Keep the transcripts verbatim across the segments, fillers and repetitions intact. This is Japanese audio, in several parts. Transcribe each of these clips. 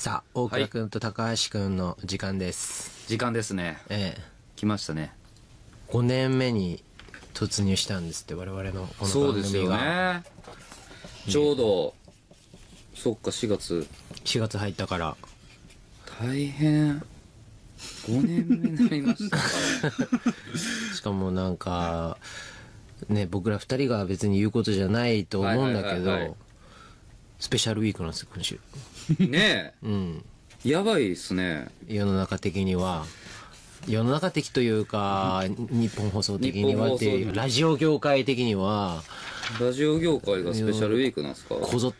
さあ、大倉くんと高橋くんの時間です。 時間ですね。 ええ。 来ましたね。 ごねんめに突入したんですって、我々のこの番組が。 そうですよね。ちょうど、そっか、しがつ。 しがつ入ったから。 大変。ごねんめになりましたかしかもなんか、ね、僕ら二人が別に言うことじゃないと思うんだけはいはいはいはいど、スペシャルウィークなんですよ、今週。 ねえ。 うん。 やばいっすね。 世の中的には。世の中的というか、日本放送的にはっていう、ラジオ業界的には、 ラジオ業界がスペシャルウィークなんですか？ こぞって、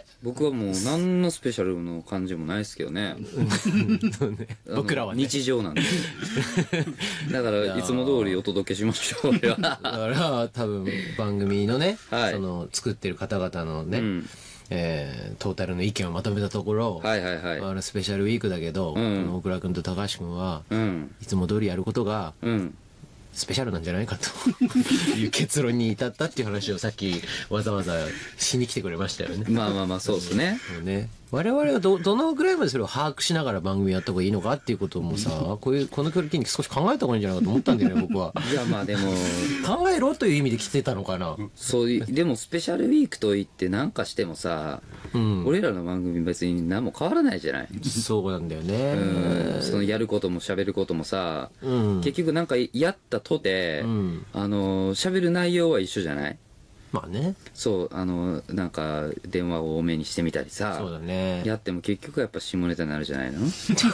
僕はもう何のスペシャルの感じもないですけどね。 僕らはね。 日常なんで。だからいつも通りお届けしましょう。俺は。 だから多分番組のね、 はい、 その作ってる方々のね、 うんえー、トータルの意見をまとめたところ、 はいはいはい、 あのスペシャルウィークだけど、 うん、 この大倉君と高橋君は、 うん、 いつも通りやることが、うん、スペシャルなんじゃないかという結論に至ったっていう話をさっきわざわざしに来てくれましたよね。 まあまあまあそうですね。 そうね。我々はど、どのぐらいまでそれを把握しながら番組やった方がいいのかっていうこともさ、こういう、この距離に少し考えた方がいいんじゃないかと思ったんだよね、僕は。 いやまあでも、 考えろという意味で来てたのかな。 そういう、でもスペシャルウィークと言って何かしてもさ、うん、俺らの番組別に何も変わらないじゃない。 そうなんだよね。 うん。そのやることも喋ることもさ、うん、結局なんかやったとて、うん、あの、喋る内容は一緒じゃない？ まあね。そう、 あの、なんか、電話を多めにしてみたりさ。 そうだね。 やっても結局やっぱ下ネタになるじゃないの？ 下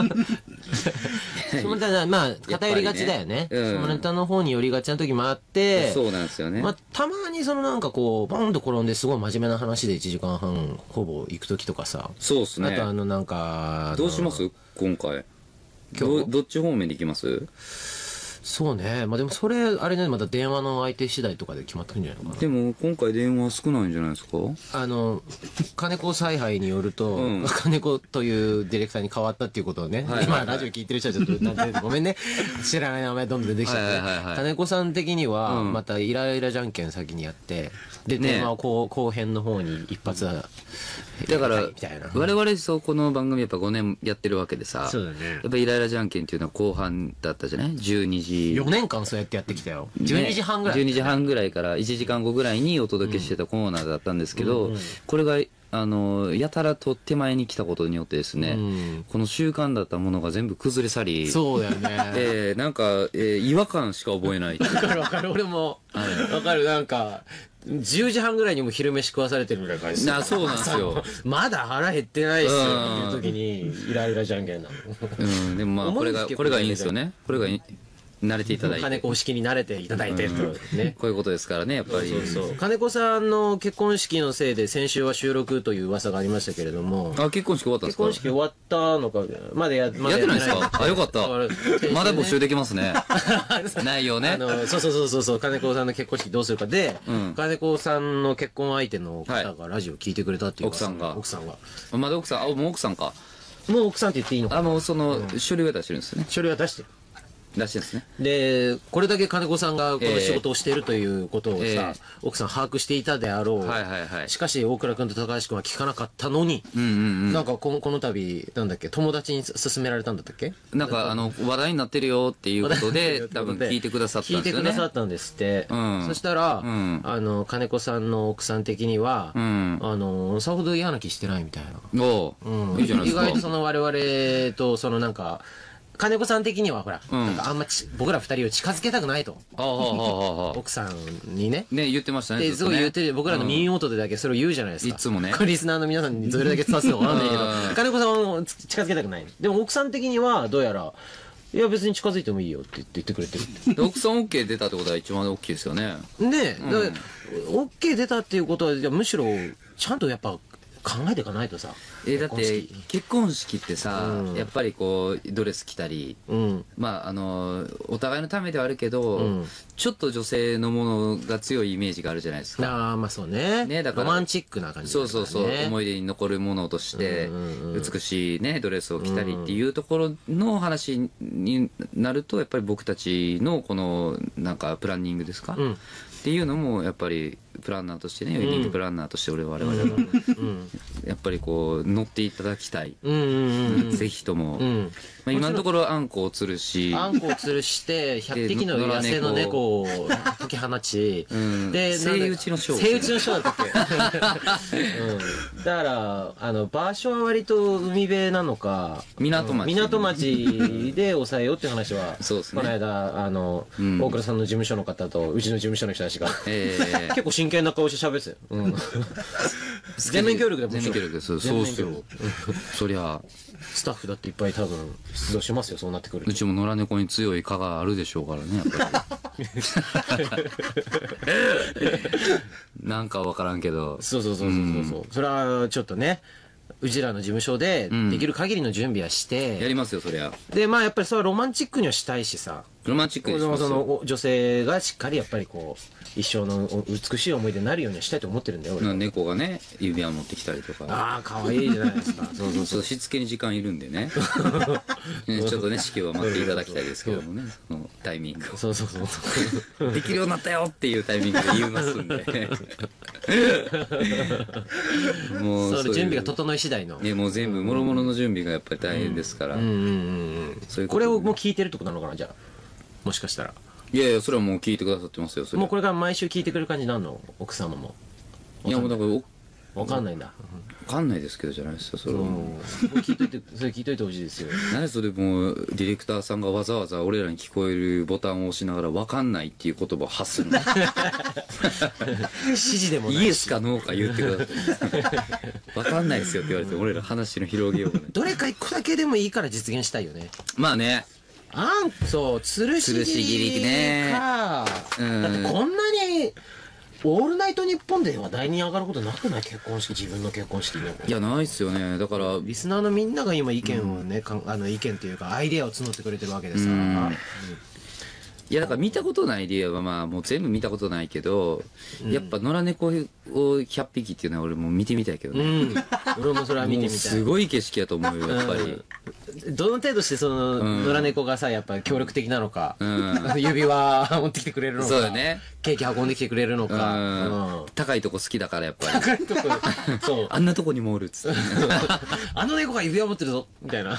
ネタ、まあ、偏りがちだよね。ね、うん、下ネタの方に寄りがちな時もあって。 そうなんですよね。 まあ、たまにそのなんかこう、バンと転んですごい真面目な話でいちじかんはんほぼ行く時とかさ。 そうっすね。 あとあのなんか。 どうします今回。今日どっち方面で行きます？ そうね。まあでもそれ、あれね、また電話の相手次第とかで決まってるんじゃないのかな。 でも今回電話少ないんじゃないですか？ あの、金子采配によると、うん、金子というディレクターに変わったっていうことをね、はいはいはい、今ラジオ聞いてる人はちょっと、なんてごめんね。知らない名前どんどん出てきちゃって。はいはいはい、金子さん的には、またイライラじゃんけん先にやって、で、電話を後後編の方に一発は、 だから、我々そうこの番組やっぱごねんやってるわけでさ、 そうだね。 やっぱイライラじゃんけんっていうのは後半だったじゃない ?じゅうにじ。 よねんかんそうやってやってきたよ。じゅうにじはんぐらい、 ね。じゅうにじはんぐらいからいちじかんごぐらいにお届けしてたコーナーだったんですけど、うんうんうん、これが、あの、やたらと手前に来たことによってですね、うん、この習慣だったものが全部崩れ去り、 そうだよね。 えー、なんか、えー、違和感しか覚えない。 わかるわかる、俺も。わ、はい、かる、なんか、じゅうじはんぐらいにも昼飯食わされてるみたいな感じな、そうなんですよ。 まだ腹減ってないっすよっていう時に、イライラじゃんけんなの。 うん、でもまあ、これが、これがいいんですよね。これがいい。慣れていただいて。 金子式に慣れていただいて、うん、ね。 こういうことですからね、やっぱり。 そうそうそう。金子さんの結婚式のせいで先週は収録という噂がありましたけれども。 あ、結婚式終わったんですか？ 結婚式終わったのか、まだや、 まだやってないですか？あ、よかった。まだ募集できますね。内容ね。 あの、そうそうそうそう、金子さんの結婚式どうするかで、うん、金子さんの結婚相手の方がラジオ聞いてくれたっていう、 はい、奥さんが。 奥さんが。 まだ奥さん、あ、もう奥さんか。 もう奥さんって言っていいのかな？ あ、もうその、うん、書類は出してるんですよね。 書類は出してる。 らしいですね。 で、これだけ金子さんがこの仕事をしているということをさ、えー、奥さん把握していたであろう。 はいはいはい。 しかし、大倉君と高橋君は聞かなかったのに、 うんうんうん、 なんかこの、この度、なんだっけ、友達に勧められたんだったっけ？ なんか、あの、話題になってるよっていうことで、多分聞いてくださったんですよね。 聞いてくださったんですって。うん、そしたら、うん、あの、金子さんの奥さん的には、うん、あの、さほど嫌な気してないみたいな。 おう、うん、いいじゃないですか。 意外とその我々と、そのなんか、金子さん的にはほら、うん、なんかあんまち僕ら二人を近づけたくないと。 ああああ奥さんにね。 ね、言ってましたね。 で、すごい言ってる、僕らの耳元でだけそれを言うじゃないですか。 いつもね。 リスナーの皆さんにどれだけ伝わってるのかわかんないけど、金子さんを近づけたくない。でも奥さん的には、どうやら、いや別に近づいてもいいよって言って言ってくれてるって。 奥さん OK 出たってことは一番大きいですよね。 ねえ、うん、OK 出たっていうことは、じゃむしろ、ちゃんとやっぱ、考えていかないとさ。 えー、だって結婚式ってさ、うん、やっぱりこうドレス着たり、うん、まああのお互いのためではあるけど、うん、ちょっと女性のものが強いイメージがあるじゃないですか。 ああまあそうね。ねだからロマンチックな感じ、ね、 そうそうそう思い出に残るものとして、うんうんうん、美しいねドレスを着たりっていうところの話になるとやっぱり僕たちのこのなんかプランニングですか、うん、っていうのもやっぱりプランナーとしてね、ウェディングプランナーとして俺我々が、やっぱりこう乗っていただきたい、ぜひとも、まあ、今のところあんこを釣るしあんこを吊るしてひゃっぴきの野生の猫を解き放ち、 でセイウチのショーセイウチのショーだったっけ、うん、だからあの場所は割と海辺なのか港町、 港町で抑えようっていう話はそうですね、 この間あの、うん、大倉さんの事務所の方とうちの事務所の人たちが、えー、結構真剣な顔して喋ってたよ、うん、全面協力でも全面協力そうそうっすよそりゃスタッフだっていっぱい多分出動しますよ、そうなってくると。 うちも野良猫に強い蚊があるでしょうからね、やっぱりなんか分からんけど、 そうそうそうそうそうそう、うん、それはちょっとねうちらの事務所でできる限りの準備はして、 うん、やりますよそりゃ。 でまあやっぱりそれはロマンチックにはしたいしさ、 ロマンチックにしますよ。 その女性がしっかりやっぱりこう一生の美しい思い出になるようにしたいと思ってるんだよ俺。 猫がね指輪持ってきたりとか、 ああ可愛いじゃないですか。そうそうそう、 しつけに時間いるんでねちょっとね式を待っていただきたいですけどもね、そのタイミングそうそうそうそうできるようになったよっていうタイミングで言いますんでもうその準備が整い次第の、 いやもう全部もろもろの準備がやっぱり大変ですから、うんうんうんうん、これをもう聞いてるってことなのかな、じゃあもしかしたら。 いやいやそれはもう聞いてくださってますよ。それもうこれから毎週聞いてくれる感じなんの、奥様も。 いやもうだから分かんないんだ。 分かんないですけどじゃないですか、それはもう聞いといて、それ聞いといてほしいですよ。 何それ、もうディレクターさんがわざわざ俺らに聞こえるボタンを押しながら分かんないっていう言葉を発するの指示でもないしイエスかノーか言ってください分かんないですよって言われて俺ら話の広げようがない。 どれか一個だけでもいいから実現したいよね。 まあね、 あんそうつるし切りねか、うん、だってこんなにオールナイトニッポンで話題に上がることなくない？結婚式、自分の結婚式で。 いやないっすよね。だからリスナーのみんなが今意見をね、うん、あの意見っていうかアイデアを募ってくれてるわけでさ、うん、 いやだから見たことない理由はまあもう全部見たことないけど、うん、やっぱ野良猫をひゃっぴきっていうのは俺も見てみたいけどね、うん、 俺もそれは見てみたい。 すごい景色やと思うよやっぱり、 うん、どの程度してその野良猫がさやっぱ協力的なのか、うん、指輪持ってきてくれるのか、 そうだね、 ケーキ運んできてくれるのか、 うんうん、高いとこ好きだからやっぱり高いとこそうあんなとこにもおるっつってあの猫が指輪持ってるぞみたい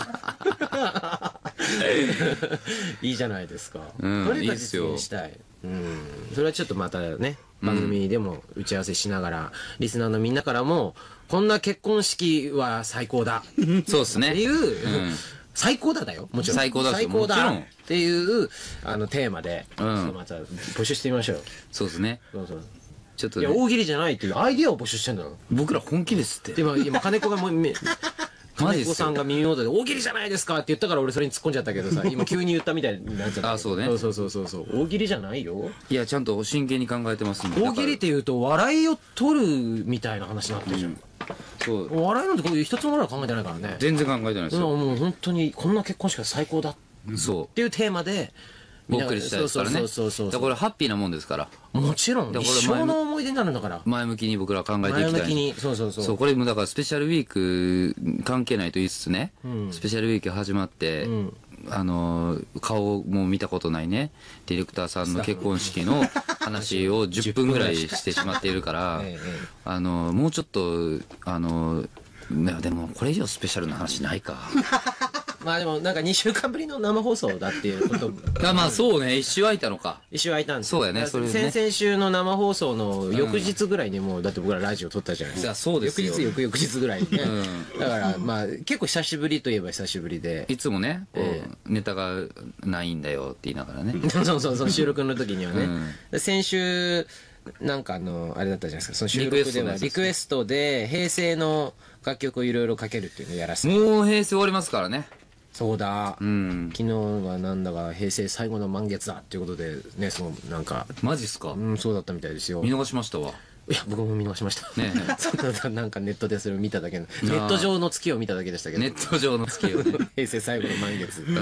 ないいじゃないですか、 うん、 どれか実現したい。うん、それはちょっとまたね番組でも打ち合わせしながら、うん、リスナーのみんなからもこんな結婚式は最高だそうですねっていう、 うん、 最高だだよもちろん最高だ最高だっていうあのテーマで、うん、また募集してみましょうよ。 そうですね。 そうそうちょっと、 ね、いや大喜利じゃないっていうアイデアを募集してんだよ。 僕ら本気ですって。 今今金子がもう金子さんが耳元で大喜利じゃないですかって言ったから俺それに突っ込んじゃったけどさ今急に言ったみたいになっちゃった。 あそうね。 そうそうそうそうそう大喜利じゃないよ。 いやちゃんと真剣に考えてますんで。 大喜利っていうと笑いを取るみたいな話になってるじゃん、うん、そう笑いなんてこういう一つものは考えてないからね。 全然考えてないですよ。 もう本当にこんな結婚式が最高だそうっていうテーマでお送りしたいですからね。 そうそうそうそう。 だからこれハッピーなもんですから。 もちろん一生の思い出になるんだから。 前向きに僕ら考えていきたい。 前向きにそうそうそう。 そうこれもだからスペシャルウィーク関係ないと言いつつね、うん、スペシャルウィーク始まって、うん、あの顔も見たことないねディレクターさんの結婚式の話をじゅっぷんぐらいしてしまっているから、ええ、あのもうちょっとあのでもこれ以上スペシャルな話ないか。 まあでもなんかにしゅうかんぶりの生放送だっていうことあまあそうね一周空いたのか。 一周空いたんですそうやね。それね先々週の生放送の翌日ぐらいにもうだって僕らラジオ撮ったじゃないですか。 そうですよ。 翌日翌々日ぐらいにね、うん、だからまあ結構久しぶりといえば久しぶりでいつもねこう、えー、ネタがないんだよって言いながらねそうそうそう収録の時にはね、うん、先週なんかあのあれだったじゃないですかその収録ではリクエストで平成の楽曲をいろいろかけるっていうのをやらせてもう平成終わりますからね。 そうだ、 うん、 昨日はなんだか平成最後の満月だっていうことでねそのなんかマジっすか。 うんそうだったみたいですよ。 見逃しましたわ。 いや僕も見逃しましたねえなんかネットでそれを見ただけのネット上の月を見ただけでしたけどネット上の月をね平成最後の満月うん、うん、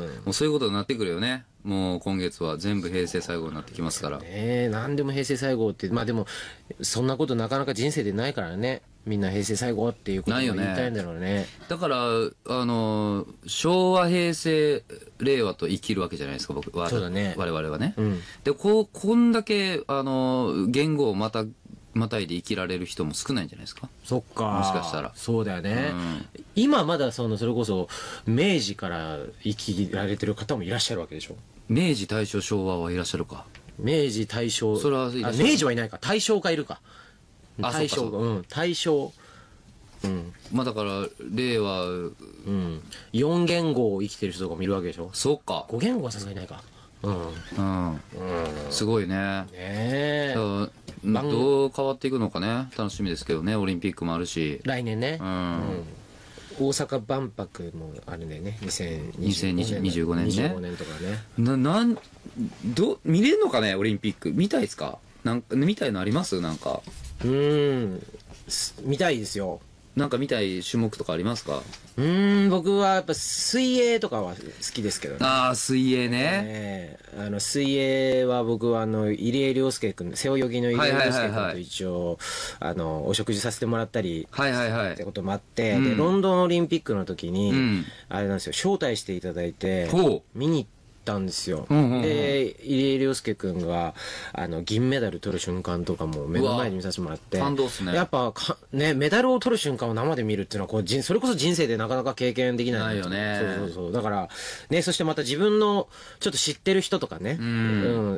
もうそういうことになってくるよね。もう今月は全部平成最後になってきますからね。何でも平成最後ってまあでもそんなことなかなか人生でないからね。 みんな平成最後っていうことを言いたいんだろうね。 だから、あの、昭和、平成、令和と生きるわけじゃないですか、僕は。 そうだね。 我々はね。 うん、 で、こう、こんだけ、あの、言語をまた、またいで生きられる人も少ないんじゃないですか。 そっか。 もしかしたら。 そうだよね。 うん、 今まだその、それこそ、明治から生きられてる方もいらっしゃるわけでしょ。 明治、大正、昭和はいらっしゃるか。 明治、大正。 それはいらっしゃる。 明治はいないか。大正がいるか。大正、うん、大正。うん。 まあだから、令和、 うん。よん言語を生きてる人とかもいるわけでしょ。 そっか。 ご言語はさすがにないか。うん。 うん。うん。すごいね。 ねえ。 どう変わっていくのかね。楽しみですけどね。オリンピックもあるし。 来年ね。 うん。 大阪万博もあるんだよね。にせんにじゅうごねんね。 にじゅうごねんとかね。 な、なん、ど、見れるのかね、オリンピック。見たいですか？なんか、見たいのありますなんか。 うーん。見たいですよ。 なんか見たい種目とかありますか？ うーん、僕はやっぱ水泳とかは好きですけどね。 ああ、水泳ね。 ねあの、水泳は僕はあの、入江陵介君、背泳ぎの入江陵介君と一応、あの、お食事させてもらったり、 はいはいはい。 ってこともあって、 うん、 で、ロンドンオリンピックの時に、 うん、 あれなんですよ、招待していただいて、見に行ったんですよ。 うんうんうん、 で、入江陵介君が、あの、銀メダル取る瞬間とかも目の前に見させてもらって、 感動っすね。 やっぱか、ね、メダルを取る瞬間を生で見るっていうのは、こう、人それこそ人生でなかなか経験できない。 ないよね。 そうそうそう。だから、ね、そしてまた自分の、ちょっと知ってる人とかね、うん、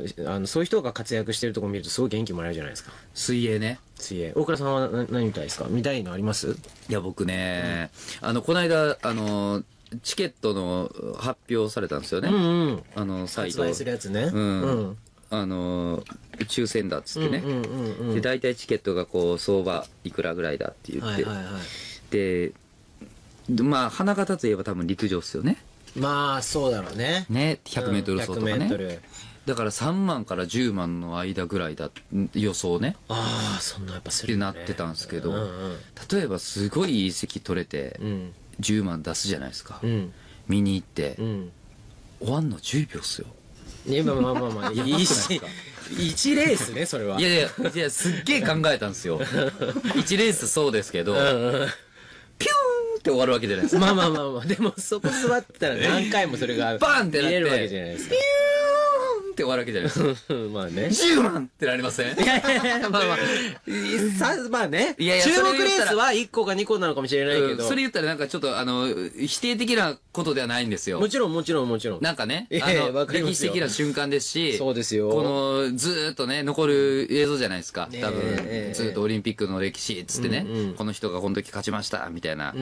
うん、あの、そういう人が活躍してるところ見るとすごい元気もらえるじゃないですか。 水泳ね。 水泳。大倉さんは何何見たいですか？見たいのあります？ いや、僕ね、うん、あの、この間、あの、チケットの発表されたんですよね。 うんうん、 あの、サイト。 発売するやつね。 うん。うん、あの、抽選だっつってね。 うんうんうんうん、 で、大体チケットがこう、相場いくらぐらいだって言って。はいはいはい、で、まあ、花形といえば多分陸上っすよね。 まあ、そうだろうね。 ね、ひゃくメートル走とかね。 ひゃくメートル。 だからさんまんからじゅうまんの間ぐらいだ、予想ね。 ああ、そんなやっぱする、 ね。ってなってたんですけど、 うんうん、 例えばすごいいい席取れて、うんじゅうまん出すじゃないですか、うん、見に行って、うん、終わんのじゅうびょうっすよ。 いやまあまあまあまあいいしいちレースねそれは。 いやいやいやすっげえ考えたんですよいちレースそうですけど、うんうん、ピューンって終わるわけじゃないですか。 まあまあまあまあでもそこ座ったら何回もそれがバンってなって見えるわけじゃないですか。 ピューンって終わるわけじゃないですかまあねじゅうまんってなりません？ いやいやいやまあまあさまあねいやいや注目レースはいっこかにこなのかもしれないけど、 うん、それ言ったらなんかちょっとあの否定的なことではないんですよ。 もちろんもちろんもちろんなんかねあの歴史的な瞬間ですしそうですよこのずーっとね残る映像じゃないですか、ね、多分、えー、ずーっとオリンピックの歴史っつってね、うんうん、この人がこの時勝ちましたみたいな、うん、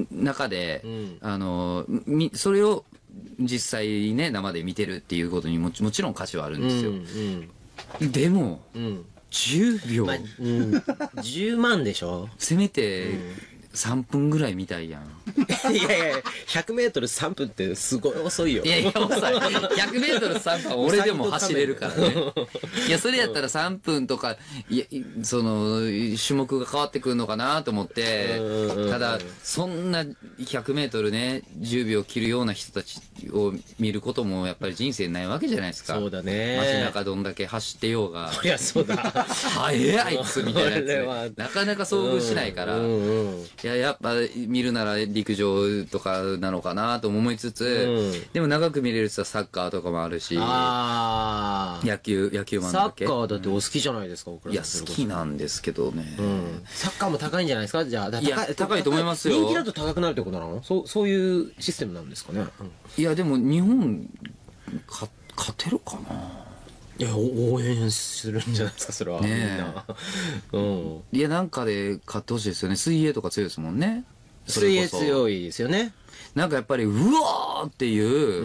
中で、うん、あのみそれを実際ね生で見てるっていうことにも ち, もちろん価値はあるんですよ、うんうん、でも、うん、じゅうびょう、まあうん、 じゅうまんでしょせめて、うんさんぷんぐらい見たいやん。 いやいや、ひゃくメートルさんぷんってすごい遅いよ。 いやいや、遅い。ひゃくメートルさんぷんは俺でも走れるからね。いや、それやったらさんぷんとか、いや、その、種目が変わってくるのかなと思って、ただ、そんなひゃくメートルね、じゅうびょう切るような人たちを見ることもやっぱり人生ないわけじじゃないですか。 そうだね。 街中どんだけ走ってようが。 いや、そうだ。 速いあいつみたいなやつ、ね。なかなか遭遇しないから。うんうんいや、やっぱ見るなら陸上とかなのかなと思いつつ、うん、でも長く見れるってサッカーとかもあるし、あ野球、野球マンだっけ？ サッカーだってお好きじゃないですか、 うん、いや、好きなんですけどね、 うん。サッカーも高いんじゃないですか？じゃあ、高い、 いや高いと思いますよ。 人気だと高くなるってことなの？そう、そういうシステムなんですかね？うん、 いや、でも日本、か勝てるかないや応援するんじゃないですかそれは、ね、 みんな、うん、いやなんかで勝ってほしいですよね。水泳とか強いですもんね。 水泳強いですよね。 なんかやっぱりうわーっていう、うん、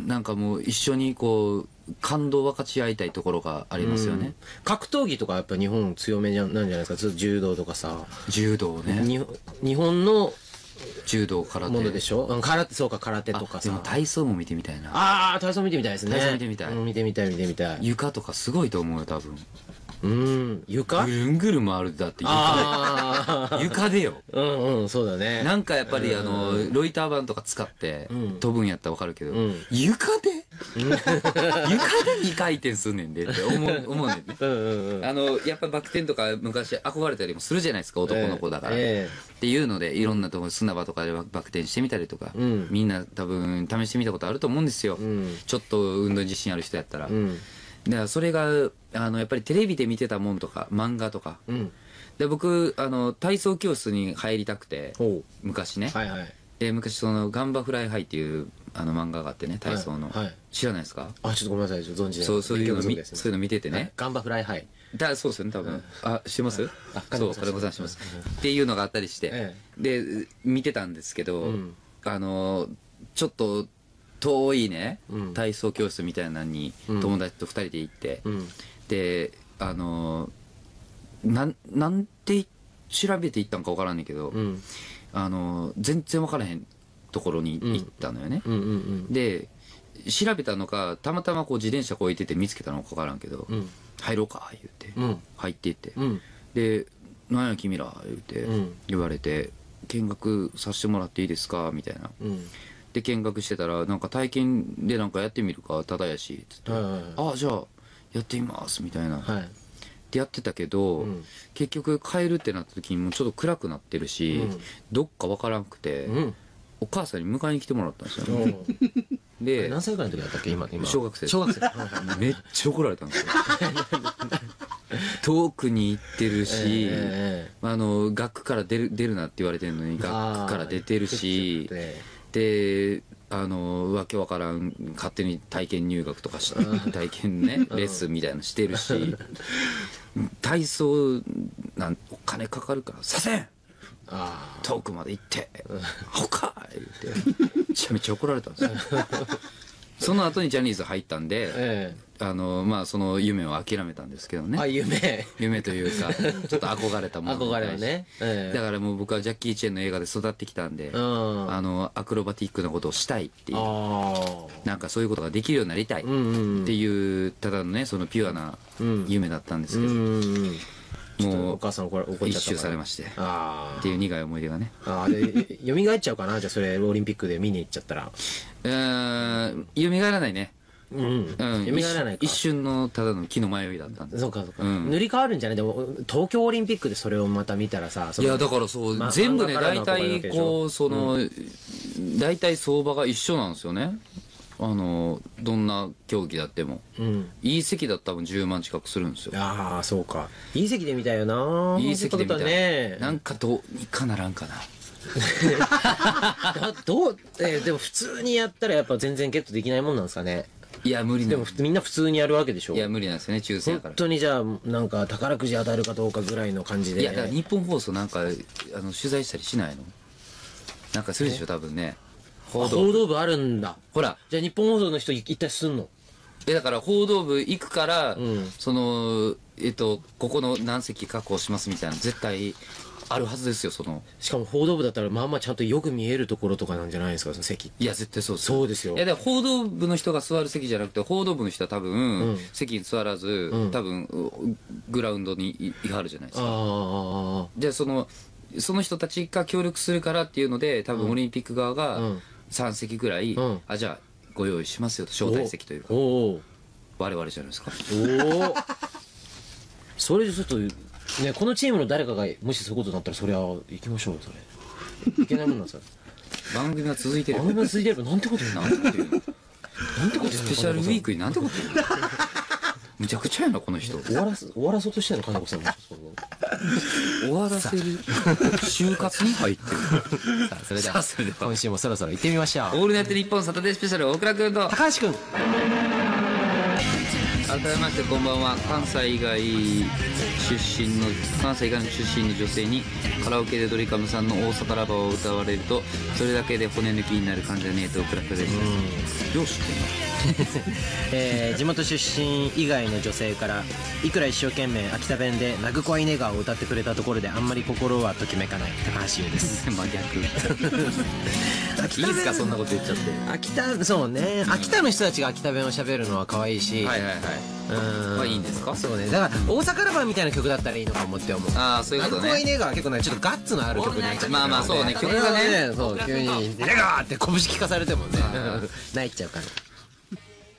なんかもう一緒にこう感動を分かち合いたいところがありますよね、うん、 格闘技とかやっぱ日本強めなんじゃないですか。ちょっと柔道とかさ。 柔道ね。 日本の柔道空手ものでしょ。空手、そうか空手とかさ。 でも体操も見てみたいな。 ああ体操見てみたいですね。 体操見てみたい、 うん、見てみたい見てみたい。 床とかすごいと思うよ多分。 うん床ぐるんぐる回るだって床で床でよ。 うんうんそうだね。 なんかやっぱりあのロイター板とか使って飛ぶんやったらわかるけど、うん、床で床でにかい転すんねんでって思う思うねんね。あのやっぱバク転とか昔憧れたりもするじゃないですか、男の子だから、えー、っていうのでいろんなとこ砂場とかでバク転してみたりとか、うん、みんな多分試してみたことあると思うんですよ、うん、ちょっと運動自信ある人やったら、うん、だからそれがあのやっぱりテレビで見てたもんとか漫画とか、うん、で僕あの体操教室に入りたくて昔ね、はいはい、で昔そのガンバフライハイっていうあの漫画があってね、体操の、はいはい、知らないですか？ あ、ちょっとごめんなさい、存じない。 そう、そういうの、ね、そういうの見ててね、はい、 ガンバフライハイだ、そうですよね多分、うん、あ、知ってます？はい、あ、そう、金子さん知ってます、うん、っていうのがあったりして、ええ、で見てたんですけど、うん、あのちょっと遠いね、うん、体操教室みたいなのに友達とふたりで行って、うん、であのなんなんて調べて行ったんか分からんねんけど、うん、あの全然分からへんところに行ったのよね、で調べたのかたまたまこう自転車こう置いてて見つけたのか分からんけど、うん、入ろうか言って、うん、入っていって、うん、で「なんや君ら」言って、うん、言われて「見学させてもらっていいですか?」みたいな、うん、で見学してたらなんか体験でなんかやってみるかただやしっつって、はいはいはい、ああじゃあやってみますみたいな、はい、ってやってたけど、うん、結局帰るってなった時にもうちょっと暗くなってるし、うん、どっか分からんくて、うん、お母さんに迎えに来てもらったんですよね。で何歳ぐらいの時だったっけ？今今小学生。 小学生めっちゃ怒られたんですよ。遠くに行ってるし、えー、あの学区から出る出るなって言われてるのに学区から出てるし、であのわけわからん勝手に体験入学とかして体験ねレッスンみたいなのしてるし、体操なんお金かかるからさせん、遠くまで行って「ほか!」言ってめちゃめちゃ怒られたんですよ。その後にジャニーズ入ったんで、ええ、あのまあその夢を諦めたんですけどね。 あ、夢夢というかちょっと憧れたもの憧れはね、 ええ、だからもう僕はジャッキー・チェンの映画で育ってきたんで、うん、あのアクロバティックなことをしたいっていう、なんかそういうことができるようになりたいっていうただのねそのピュアな夢だったんですけど、うんうんうん、もうお母さん怒っちゃった一周されましてっていう苦い思い出がね。 あで蘇っちゃうかな、じゃあそれオリンピックで見に行っちゃったら。 うーん、蘇らないね。うん、うん、蘇らないか。一瞬のただの気の迷いだったんで。 そうかそうか、うん、塗り替わるんじゃない？でも東京オリンピックでそれをまた見たらさ、 いやだからそう、ま、全部ね大体こうその、うん、大体相場が一緒なんですよね。あのどんな競技だっても、うん、いい席だったら多分じゅうまん近くするんですよ。 ああそうか、いい席で見たよな。 いい席で見たね。なんかどうにかならんかな。 どう、えー、でも普通にやったらやっぱ全然ゲットできないもんなんですかね。 いや無理でもみんな普通にやるわけでしょ。 いや無理なんですよね、抽選やから。 本当にじゃあなんか宝くじ当たるかどうかぐらいの感じで。 いやだから日本放送なんかあの取材したりしないの？なんかするでしょ多分ね。 報道部、報道部あるんだ。 ほらじゃあ日本放送の人一体すんの？ えだから報道部行くから、うん、そのえっとここの何席確保しますみたいな絶対あるはずですよ。そのしかも報道部だったらまあまあちゃんとよく見えるところとかなんじゃないですか、その席。 いや絶対そうです。 そうですよ。 いやだから報道部の人が座る席じゃなくて報道部の人は多分、うん、席に座らず、うん、多分グラウンドにいはるじゃないですか。ああ。じゃあそのその人たちが協力するからっていうので多分オリンピック側がさん席ぐらい、うん、あじゃあご用意しますよと、招待席というか我々じゃないですか。おおそれでちょっとね、このチームの誰かがもしそういうことになったらそれは行きましょうよ。それいけないもんなんですよ。 番組が続いてる。 番組が続いてるなんてこと言うの？なんてこと言うの？なんてこと言うの？ スペシャルウィークになんてこと言うの？むちゃくちゃやなこの人。 終わらす終わらそうとしてるの金子さんも。 終わらせる就活に入ってる。 さあそれでは今週もそろそろ行ってみましょう。 オールナイトニッポンサタデースペシャル、大倉君と高橋君。 改めましてこんばんは。関西以外出身の関西以外の出身の女性にカラオケでドリカムさんの大阪ラバーを歌われるとそれだけで骨抜きになる感じじゃねえと大倉君です。どうしてんの？ えー、地元出身以外の女性からいくら一生懸命秋田弁で「ナグコアイネガー」を歌ってくれたところであんまり心はときめかない高橋優です。 真逆。いいですかそんなこと言っちゃって。 秋田、そうね、秋田の人たちが秋田弁を喋るのは可愛いし、 はいはいはい、うんまあいいんですか。 そうね、だから大阪ラバーみたいな曲だったらいいのかもって思う。 ああそういうことね。ナグコアイネガーは結構ねちょっとガッツのある曲になっちゃって、 まあまあそうね、曲がね、 そう急に「ネガー!」って拳聞かされてもね泣いちゃうから。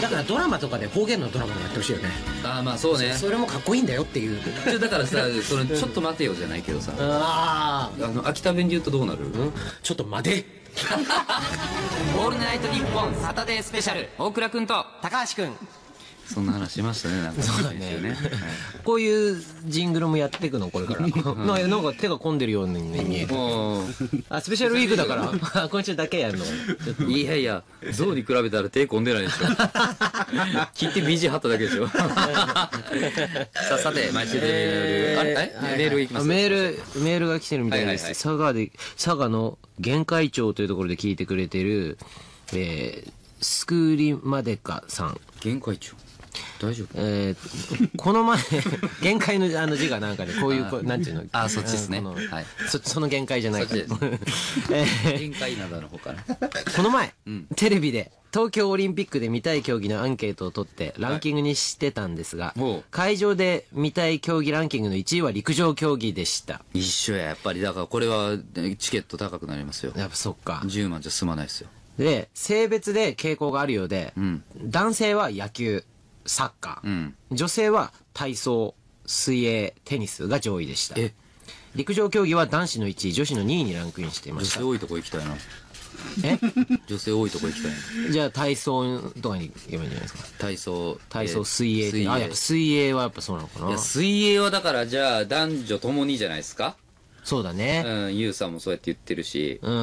だからドラマとかで方言のドラマもやってほしいよね。 ああまあそうね。 それもかっこいいんだよっていう。 ちょだからさ、そのちょっと待てよじゃないけどさ、 ああの秋田弁で言うとどうなる？ あ、ちょっと待て。 オールナイトニッポンサタデースペシャル、大倉くんと高橋くん。 そんな話しましたね。なんかそうだね。こういうジングルもやっていくのこれから。なんかなんか手が込んでるように見える。あ、スペシャルウィークだから今週だけやるの。 いやいや、象に比べたら手込んでないでしょ。切って ビージー 貼っただけでしょ。さあさて、毎週メール、あれメールいきます。 メールメールが来てるみたいです。佐賀で佐賀の玄海町というところで聞いてくれてる、えー、スクーリマデカさん。 玄海町。大丈夫？ えー、この前限界のあの字がなんかねこういうこなんていうの、 あ、そっちですね。 はい。そその限界じゃないか。 限界灘の方から。 この前、うん、テレビで東京オリンピックで見たい競技のアンケートを取ってランキングにしてたんですが、はい、会場で見たい競技ランキングのいちいは陸上競技でした。 一緒や、やっぱり。だからこれはチケット高くなりますよ。 やっぱそっか。 じゅうまんじゃ済まないですよ。 で性別で傾向があるようで、うん、男性は野球、サッカー、うん、女性は体操、水泳、テニスが上位でした。え陸上競技は男子のいちい、女子のにいにランクインしていました。 女性多いとこ行きたいな。 え女性多いとこ行きたいな。 じゃあ体操とかに行けばいいんじゃないですか。 体操、 体操、水泳、水泳。あ、やっぱ水泳はやっぱそうなのかな。 いや、水泳はだからじゃあ男女ともにじゃないですか。 そうだね。 うん、ゆうさんもそうやって言ってるし。 うん。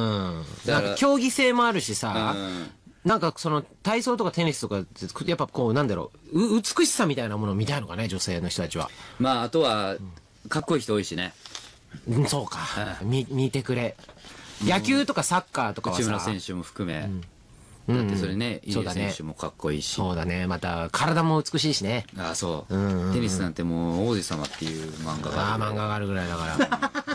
だから競技性もあるしさ、うんなんかその体操とかテニスとかやっぱこうなんだろう、う美しさみたいなものを見たいのかね、女性の人たちは。 まああとはかっこいい人多いしね。 うん、そうか、うん、見見てくれ。野球とかサッカーとかはさ、 内村選手も含め、うん、だってそれね、入江選手もかっこいいし。 そうだね。また体も美しいしね。 ああそう、うんうんうん、テニスなんてもう王子様っていう漫画がある。ああ漫画があるぐらいだから、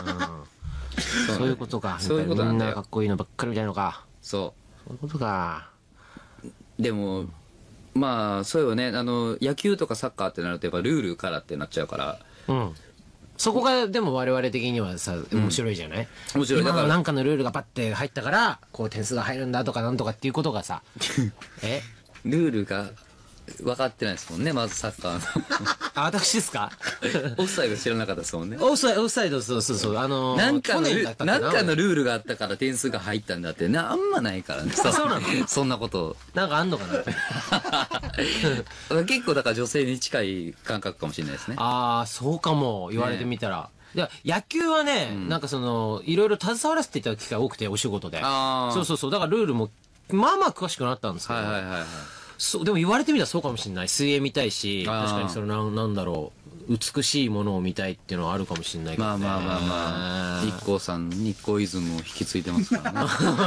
うん、そういうことか。そういうことなんだよ。みんなかっこいいのばっかりみたいのか。 そうそういうことか。 でもまあそうよね。あの野球とかサッカーってなるとやっぱルールからってなっちゃうから、うん、 そこがでも我々的にはさ面白いじゃない、うん、面白い。だからなんかのルールがパッて入ったからこう点数が入るんだとかなんとかっていうことがさえルールが分かってないですもんね、まずサッカーのあ、私ですかオフサイド知らなかったですもんね。 オフサイド、オフサイド、そうそうそう、あのー、 なんかのなんかのルールがあったから点数が入ったんだってな、あんまないからね。 そうなのそんなことなんかあんのかな結構だから女性に近い感覚かもしれないですね。 ああ、そうかも、言われてみたら、ね、いや野球はね、うん、なんかそのいろいろ携わらせていただく機会多くて、お仕事で。そうそうそう、だからルールもまあまあ詳しくなったんですけど、はいはいはいはい、そうでも言われてみたらそうかもしれない。水泳見たいし、確かにそのなんなんだろう、美しいものを見たいっていうのはあるかもしれないけどね。 まあまあまあまあ、日光さん日光イズムを引き継いでますからね。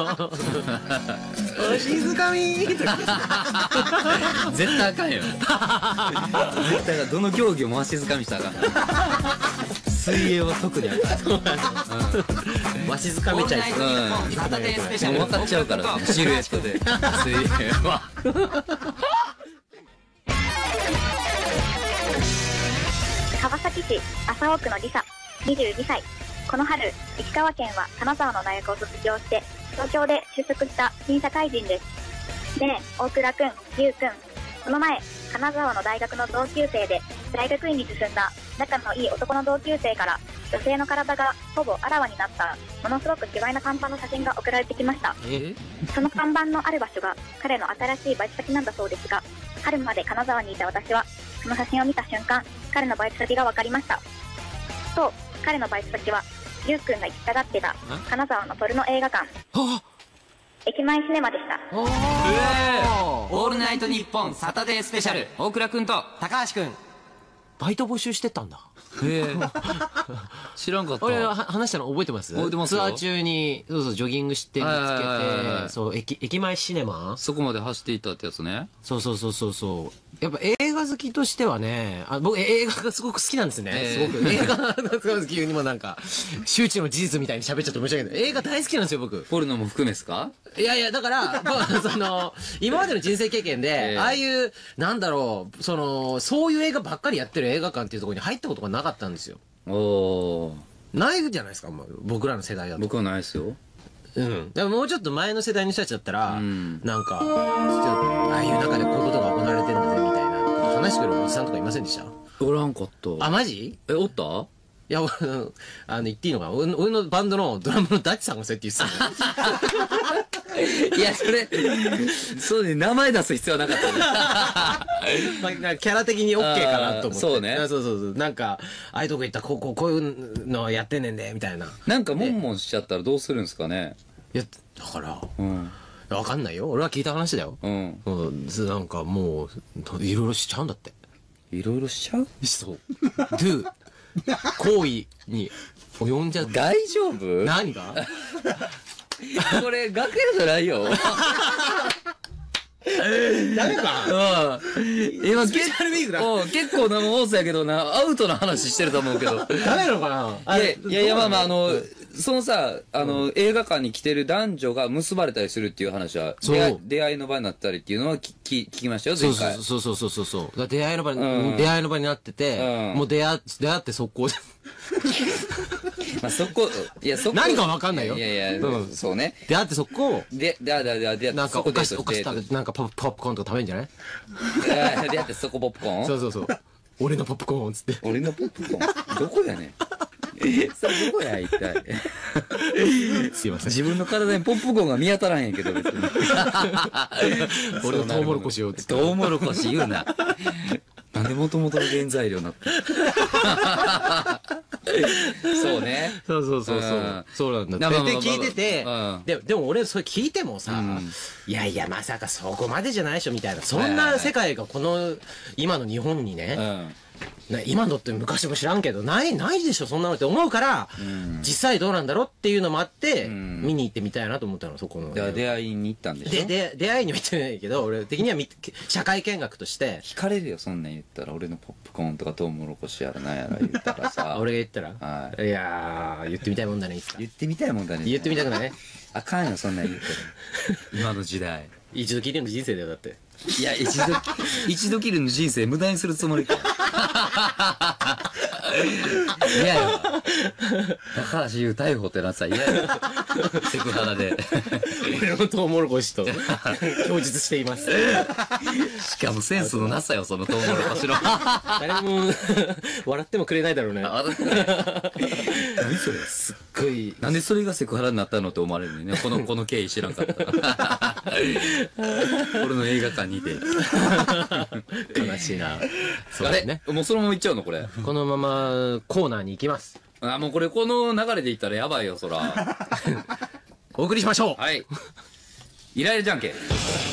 お静かみ絶対あかんよ。絶対どの競技を回し静かみしたらあかん。水泳は特にあかん。わしづかめちゃいそう。もう分かっちゃうからね、シルエットで水泳は。 川崎市麻生区のりさ、にじゅうにさい。この春、石川県は金沢の大学を卒業して東京で就職した新社会人です。ねえ大倉くん、ゆうくん、この前金沢の大学の同級生で大学院に進んだ仲のいい男の同級生から女性の体がほぼあらわになったものすごく卑猥な看板の写真が送られてきました。その看板のある場所が彼の新しいバイト先なんだそうですが、春まで金沢にいた私はその写真を見た瞬間、彼のバイト先が分かりました。と彼のバイト先はゆうくんが行きたがってた金沢のトルノ映画館、駅前シネマでした。 オールナイトニッポンサタデースペシャル、大倉くんと高橋くん、バイト募集してたんだ。 へえ知らんかった。 俺話したの覚えてます？覚えてますよ。ツアー中にそうそうジョギングして見つけて、そう駅駅前シネマ、 そこまで走っていったってやつね。 そうそうそうそうそう。やっぱ映画好きとしてはね、あ僕映画がすごく好きなんですね、えー、すごく映画が急にもなんか周知の事実みたいに喋っちゃって申し訳ない。映画大好きなんですよ僕。 ポルノも含めですか？ いやいやだからその今までの人生経験で、えー、ああいうなんだろう、そのそういう映画ばっかりやってる映画館っていうところに入ったことがなかったんですよ。おー、ないじゃないですか、もう僕らの世代だと。 僕はないですよ。 うん。でももうちょっと前の世代の人たちだったら、なんか、ああいう中でこういうことが行われてるんだぜみたいな話してくるおじさんとかいませんでした？ おらんかった。 あ、マジ？ え、おった？ いや、俺、あの、言っていいのかな？俺の俺のバンドのドラムのダッチさんがそうやって言ってたの。 いや、それ、そうね、名前出す必要はなかったね。 まあ、なんかキャラ的に OK かなと思って。 そうね。 そうそうそう。なんか、ああいうとこ行ったら、こう、こう、こういうのやってんねんで、みたいな。 なんか、モンモンしちゃったらどうするんですかね。 いや、だから、 うん。 わかんないよ。俺は聞いた話だよ。 うん。 うん、なんかもう、いろいろしちゃうんだって。 いろいろしちゃう？ そう。do 行為に及んじゃう。 大丈夫？ 何が？ これ、楽屋じゃないよ。 ダメか？ うん。今、 スペシャルウィークだ。 うん、結構生放送やけどな、アウトな話してると思うけど。 ダメなのかな？ いや、いやいや、まあまあ、あの、そのさ、あの、映画館に来てる男女が結ばれたりするっていう話は、 そう出会い出会いの場になったりっていうのは聞き、聞きましたよ、前回。 そうそうそうそうそうそう。だ出会いの場に、 うん出会いの場になってて、 うんもう出会出会って速攻で。 まあ、そこ、いや、そこ。 何かわかんないよ。 いやいや、 うんそうね。 出会って速攻、 で、で、で、で、で、 なんかお菓子、お菓子食べて、なんかポップポップコーンとか食べんじゃない？ べで、やってそこポップコーンそうそうそう。俺のポップコーンっつって。 俺のポップコーンどこやねん。それどこや、一体。 すいません。 自分の体にポップコーンが見当たらへんけど、別に。 俺のトウモロコシを。 トウモロコシ言うな。なんでもともとの原材料になってそうね。 そうそうそうそう。 うん、 そうなんだって。 まあまあまあで、聞いてて、 うん、 ででも俺それ聞いてもさ、 うん、 いやいやまさかそこまでじゃないでしょみたいな。そんな世界がこの今の日本にね、 うんね、今のって昔も知らんけど、ない、ないでしょ、そんなのって思うから、うん、実際どうなんだろうっていうのもあって、うん、見に行ってみたいなと思ったの、そこの。 出会いに行ったんでしょ？ で、で、出会いには行ってないけど、俺的には社会見学として。 惹かれるよ、そんなん言ったら。俺のポップコーンとかトウモロコシやらなんやら言ったらさ。 俺が言ったら？ はい。 いやー、言ってみたいもんだね、いつか。 言ってみたいもんだね。 言ってみたくない？ あかんよ、そんなん言ってる。今の時代。 一度きりの人生だよ、だって。 いや、一度、一度きりの人生無駄にするつもりか。嫌やわ。高橋優逮捕ってなったら嫌やわ。セクハラで。 俺のトウモロコシと供述しています。 しかもセンスのなさよ、そのトウモロコシの。 誰も笑ってもくれないだろうね。 何それ？ すっごい。 なんでそれがセクハラになったのって思われるのね。この、この経緯知らんかったら。俺の映画館にて。 悲しいな。 そうですね。もうそのまま行っちゃうのこれ。 このままコーナーに行きます。 あ、もうこれこの流れで行ったらやばいよ、そら。 お送りしましょう。 はい。イライラじゃんけん。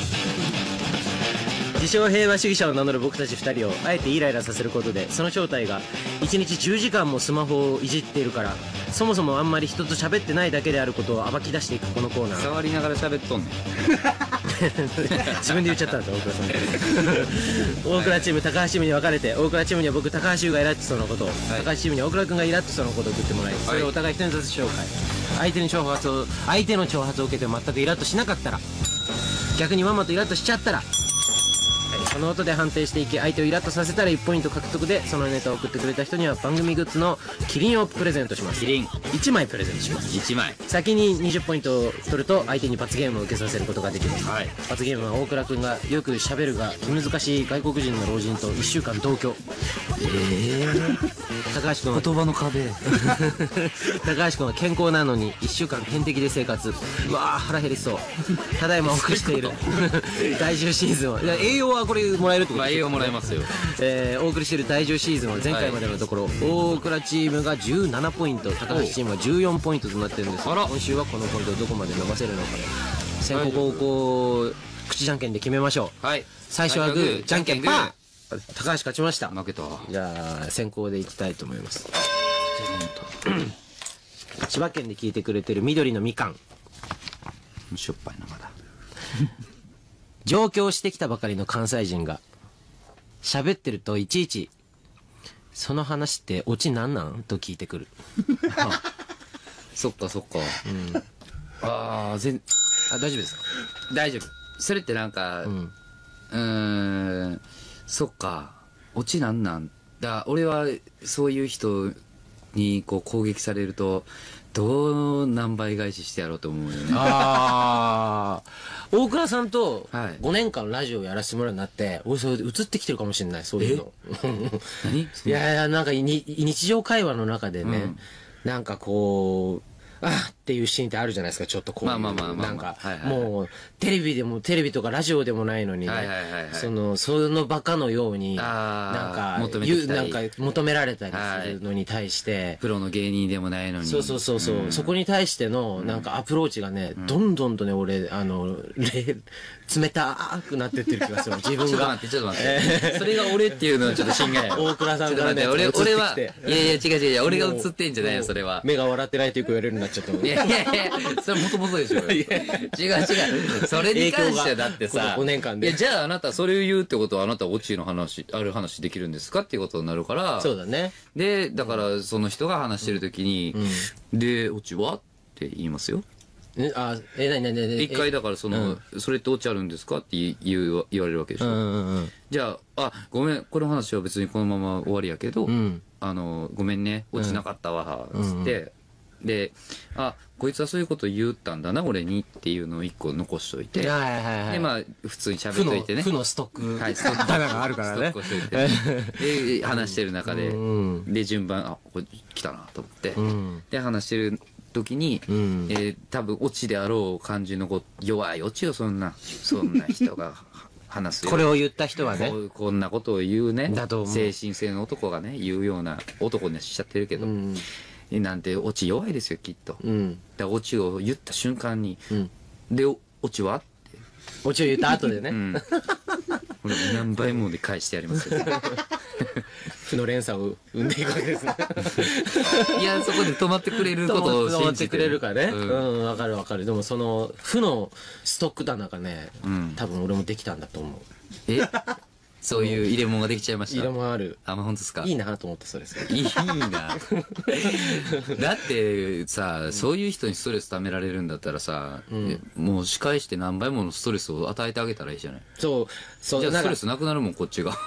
自称平和主義者を名乗る僕たちふたりをあえてイライラさせることで、その正体がいちにちじゅうじかんもスマホをいじっているから、そもそもあんまり人と喋ってないだけであることを暴き出していくこのコーナー。 触りながら喋っとんねん。 自分で言っちゃったんだ、大倉さん。大倉チーム、高橋チームに分かれて、大倉チームには僕、高橋優がイラッとしそうなことを、はい、高橋チームには大倉君がイラッとしそうなことを送ってもらい、それをお互い一人ずつ紹介。相手の挑発を、相手の挑発を受けて全くイラッとしなかったら、逆にまんまとイラッとしちゃったら、その音で判定していき、相手をイラッとさせたらいちポイント獲得で、そのネタを送ってくれた人には番組グッズのキリンをプレゼントします。 キリンいちまいプレゼントします。 いちまい先ににじゅっポイントを取ると相手に罰ゲームを受けさせることができます、 はい、 罰ゲームは大倉君がよくしゃべるが気難しい外国人の老人といっしゅうかん同居。えー、高橋君は言葉の壁高橋君は健康なのにいっしゅうかん点滴で生活。うわー腹減りそう。ただいまお送りしている第じゅうシーズンは、いや栄養はこれもらえるってこと？ まあ、栄養もらえますよ。 えー、お送りしている第じゅうシーズンは前回までのところ、はい、大倉チームがじゅうななポイント、高橋チームはじゅうよんポイントとなっているんですが、今週はこのポイントをどこまで伸ばせるのか、先攻後攻口じゃんけんで決めましょう。はい、最初はグーじゃんけんパー。高橋勝ちました。 負けたわ。 じゃあ先攻でいきたいと思います。千葉県で聞いてくれてる緑のみかん。 しょっぱいなまだ。 上京してきたばかりの関西人が喋ってるといちいち「その話ってオチなんなん?」と聞いてくる。 あ、そっかそっか。 うん、ああ全あ大丈夫ですか？ 大丈夫。それってなんか、うん、うーんそっかオチなんなんだ。俺はそういう人にこう攻撃されるとどう何倍返ししてやろうと思うよね。 ああ。大倉さんとはいごねんかんラジオやらせてもらうようになって、俺それで移ってきてるかもしれない、そういうの。 何いやいや、なんかに日常会話の中でね、 うんなんかこう、あっていうシーンってあるじゃないですか、ちょっとこういう。 まあまあまあまあなんかはいはいはい、 もう、テレビでも、テレビとかラジオでもないのにね、 はいはいはいはいその、そのバカのように、 あーなんか、 求めてきたり言うなんか求められたりするのに対して、 プロの芸人でもないのに。 そうそうそうそう、 んそこに対しての、なんかアプローチがね、どんどんとね、俺、あの、れ冷たくなってってる気がする、自分が。 ちょっと待って、ちょっと待って。それが俺っていうのはちょっと心外やろ。 大倉さんからね、 ちょっと待って俺、俺は、 映ってきていやいや、違う違う違う、俺が映ってんじゃないよ、それは。 目が笑ってないとよく言われるようになっちゃったもんいやいやいや、それもともとでしょうよ。違う違う。それに関してはだってさ、 影響がこのごねんかんでいや、じゃああなたそれを言うってことはあなたオチの話、ある話できるんですかっていうことになるから、 そうだね。 で、だからその人が話してる時に、で、オチはって言いますよ。 え、あ、え、なになになに一回だからその、それってオチあるんですかって言う言われるわけでしょ。 うんうんうん。 じゃあ、あ、ごめん、この話は別にこのまま終わりやけど、 んあの、ごめんね、落ちなかったわ、つって、で、あ、こいつはそういうこと言ったんだな、俺にっていうのを一個残しといて、 はいはいはい。 で、まあ、普通に喋負の、 っといてね。 負のストック。 はい、ストック。 棚があるからねストックをしといて。で、話してる中で、 うんで、順番、あ、これ来たなと思って、 んで、話してる時に、 んえー多分、オチであろう感じのこ弱いオチよ、そんな。そんな人が話すよ。 これを言った人はねこ。うこんなことを言うねだと思う精神性の男がね言うような男にはしちゃってるけど、 んなんてオチ弱いですよきっと、 うん。 だからオチを言った瞬間にん 「でオチは?」ってオチを言った後でね。 うんこれ何倍もで返してやりますよ負の連鎖を生んでいくわけですね。 いやそこで止まってくれることを止まって信じてくれるかね。 ううんん、わかるわかる。でもその、負のストック棚がねん、 多分俺もできたんだと思う。 えそういう入れ物ができちゃいました色もある。 あまあ本当ですかいいなと思って、それ。 いいなだってさ、そういう人にストレス溜められるんだったらさ、もう仕返して何倍ものストレスを与えてあげたらいいじゃない。 そう、そう、 じゃあスなんかトレスなくなるもんこっちが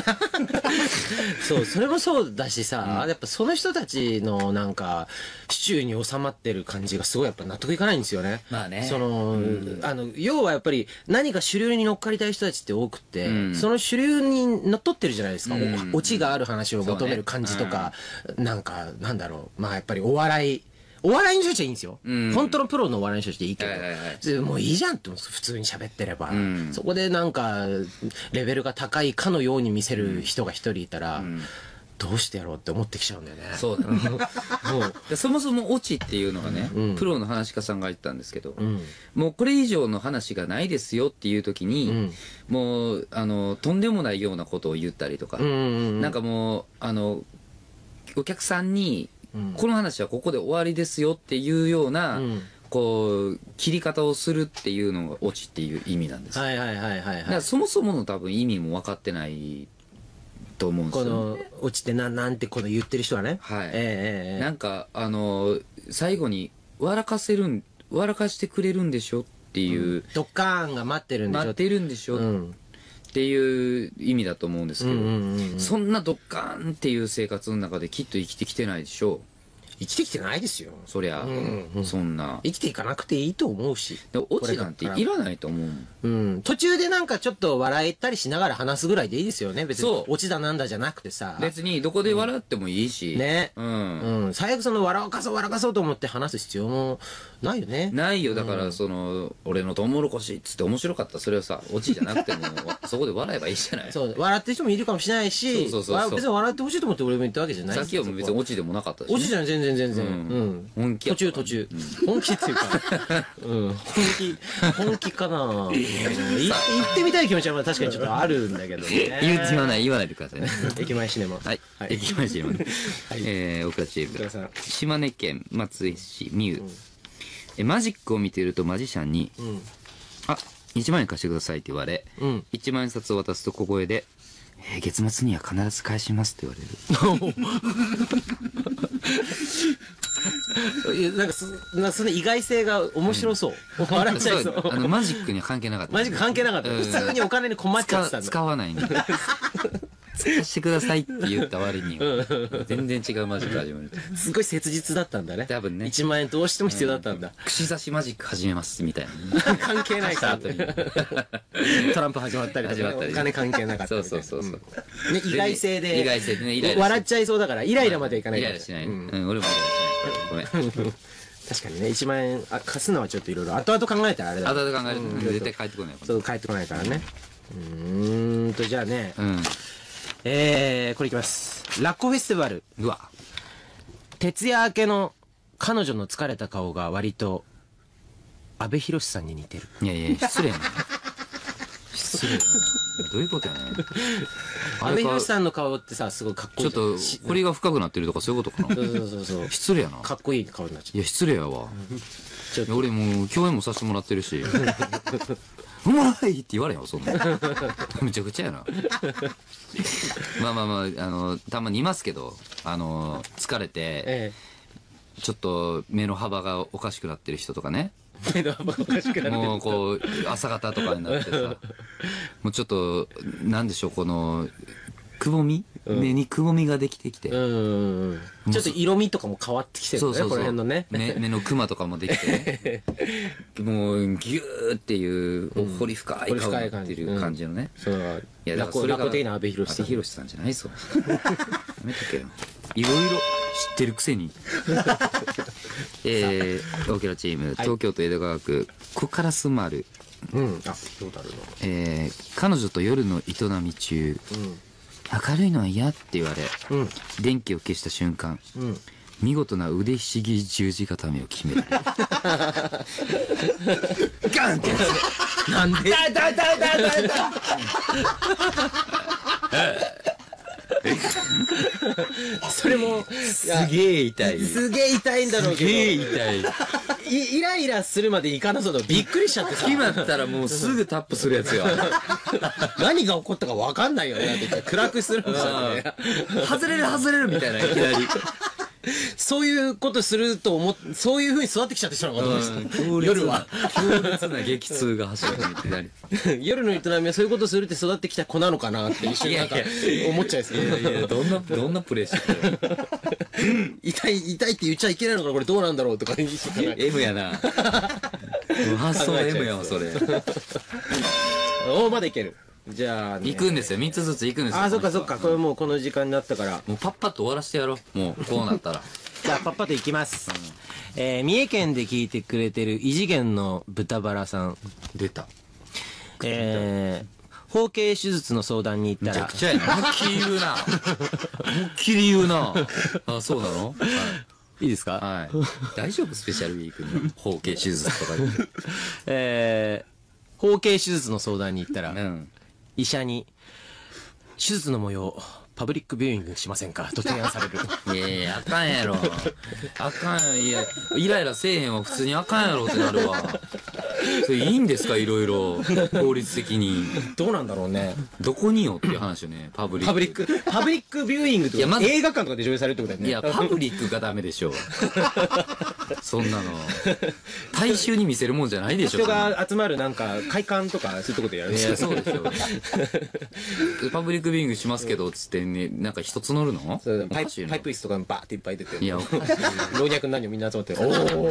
そう、それもそうだしさ、やっぱその人たちのなんか、シチューに収まってる感じがすごいやっぱ納得いかないんですよね。 まあねその、あの、要はやっぱり何か主流に乗っかりたい人たちって多くて、 んその主流に乗っ取ってるじゃないですか。 うんおオチがある話を求める感じとか、なんか、なんだろう、まあやっぱりお笑い、お笑いの人たちはいいんですよ。 ん本当のプロのお笑いの人たちでいいけど、 はいはいはいでもういいじゃんって普通に喋ってれば、 んそこでなんかレベルが高いかのように見せる人が一人いたら、どうしてやろうって思ってきちゃうんだよね。 そうだねもうでそもそもオチっていうのがね、プロの話家さんが言ったんですけど、 んもうこれ以上の話がないですよっていう時に、 んもうあのとんでもないようなことを言ったりとか、 うんうんうんなんかもうあのお客さんに、この話はここで終わりですよっていうような、 んこう切り方をするっていうのがオチっていう意味なんですよ、 はいはいはいはいだかはい。 らそもそもの多分意味も分かってないと思うんですこよ、 の落ちてななんてこの言ってる人はね。 はいええええなんかあの最後に笑かせるん笑かしてくれるんでしょっていう、 ドッカーンが待ってるんでしょ。 待ってるんでしょ、 うん。 っていう意味だと思うんですけど、 うんうんうんうんそんなドッカーンっていう生活の中できっと生きてきてないでしょ生きてきてないですよ。 そりゃ、 んうんそんな生きていかなくていいと思うし。 でオチなんていらないと思うもんうん。途中でなんかちょっと笑えたりしながら話すぐらいでいいですよね。別にそう落ちだなんだじゃなくてさ。 別にどこで笑ってもいいし、 ね。 うん、 うん。最悪その笑かそう笑かそうと思って話す必要もないよね。 ないよだからその、俺のトウモロコシっつって面白かったらそれはさオチじゃなくてもそこで笑えばいいじゃないそう。笑ってる人もいるかもしれないし、 そうそうそうそうわ別に笑ってほしいと思って俺も言ったわけじゃないさっきはもう別にオチでもなかったし、ね、 落ちじゃない、全然全然。 ううんん。 本気やった途中途中。本気っていうか、うん。本気、本気かなうんい行ってみたい気持ちはまあ確かにちょっとあるんだけどね。 言う言わない言わないでくださいね駅前シネマ。 はい、 はい。 駅前シネマねえー、岡チーム岡田さん島根県松江市美宇、えマジックを見ているとマジシャンにうん。 「あいちまん円貸してください」って言われ、 うん。 いちまん円札を渡すと小声で「えー月末には必ず返します」って言われるいやなんかそ、なんかその意外性が面白そう。笑っちゃいそう。 あのマジックには関係なかったマジック関係なかった。 うん普通にお金に困っちゃってたんだ。 使使わないんだ使わせてくださいって言った割には、全然違うマジック始める。 すごい切実だったんだね。 多分ね。 いちまん円どうしても必要だったんだ。 串刺しマジック始めますみたいな。 関係ないから。 後にトランプ始まったりとかね、 始まったりお金関係なかったそうみたいな。 そうそうそう。 ね、意外性で。 意外性でね、イライラし笑っちゃいそうだから、イライラまでいかないから。 イライラしない。 ううんん、俺もイライラしない。ごめん。 確かにね、いちまん円あ貸すのはちょっといろいろ後々考えたらあれだ。 後々考えると絶対帰ってこない。 そう、帰ってこないからね。うーんと、じゃあね、 うん。 えー、これいきます。ラッコフェスティバル。 うわ。 徹夜明けの彼女の疲れた顔が割と、阿部寛さんに似てる。 いやいや、失礼な。失礼な。どういうことやね。 阿部寛さんの顔ってさ、すごいかっこいい。 ちょっと、彫りが深くなってるとかそういうことかな。 そうそうそうそう。 失礼やな。 かっこいい顔になっちゃいや、失礼やわ。 ちょっといや俺もう共演もさせてもらってるし。うまいって言われんよ、そんな。むちゃくちゃやな。まあまあまあ、あの、たまにいますけど、あの、疲れて、 えちょっと目の幅がおかしくなってる人とかね。 え。目の幅おかしくなってる。 もうこう、朝方とかになってさ、もうちょっと、なんでしょう、この、くぼみ、目にくぼみができてきて。 うんうんうん。ちょっと色味とかも変わってきてるね、 そうそうそう。 この辺のね。 目目のクマとかもできてね。もう、ギューっていう、掘り深い顔になってる感じのね。 そういや、だラコからそれがラコ的な阿部寛さん。 阿部寛さんじゃないぞ。やめとけよ。いろいろ知ってるくせに。えー、オーケラチーム、東京都江戸川区、小烏丸。 うん。あ、どうだろうな。 えー、彼女と夜の営み中、明るいのは嫌って言われ、 うん。うん。 電気を消した瞬間、 うん。 見事な腕ひしぎ十字固めを決める。ガンってやつ。 なんでだだだだだだそれも、 すげえ痛い。 すげえ痛いんだろうけど。 すげえ痛い。 いイライラするまでいかなそうだ。びっくりしちゃってさ。 決まったらもうすぐタップするやつよ。 何が起こったか分かんないよね。だって言ったら暗くするんですよね。 外れる外れるみたいな、いきなり。 そういうことすると思っ、そういう風に育ってきちゃってしたのかと思いました。夜は。 強烈な激痛が走るみたいな。 夜の営みはそういうことするって育ってきた子なのかなって一瞬なんか思っちゃいですいやいや、どんな、どんなプレイしてる痛い、痛いって言っちゃいけないのかなこれどうなんだろうとか言いそうかな ?M やな。もう発想 M やわ、それ。 おーまだいける。じゃあ、ね、 行くんですよ。みっつずつ行くんですよ。 あ、そっかそっか。これもうこの時間になったから。 もうパッパッと終わらせてやろう。もう、こうなったら。 じゃあ、パッパといきます。えー、三重県で聞いてくれてる異次元の豚バラさん。 出た。 えー、包茎手術の相談に行ったらめちゃく、ちゃやな。思いっきり言うな。思いっきり言うな。あ、そうなのいいですかはい。大丈夫スペシャルウィークに。包茎手術とかで。 えー、包茎手術の相談に行ったら、 うん。 医者に、手術の模様、パブリックビューイングしませんかと提案される。 いやいや、あかんやろ。あかんや、いや、イライラせえへんわ。普通にあかんやろってなるわ。それいいんですかいろいろ。法律的に。 どうなんだろうね。 どこによっていう話よね。パブリック。 パブリック、パブリックビューイングってこといやまず映画館とかで上映されるってことだよね。 いや、パブリックがダメでしょ。そんなの。大衆に見せるもんじゃないでしょ。 人が集まるなんか会館とかそういうとこでやるいや、そうでしょ。パブリックビューイングしますけど、つってね、なんか一つ乗るのそうパイおかしいなパイプ椅子とかにバーっていっぱい出ていや、おかし老若男女みんな集まってお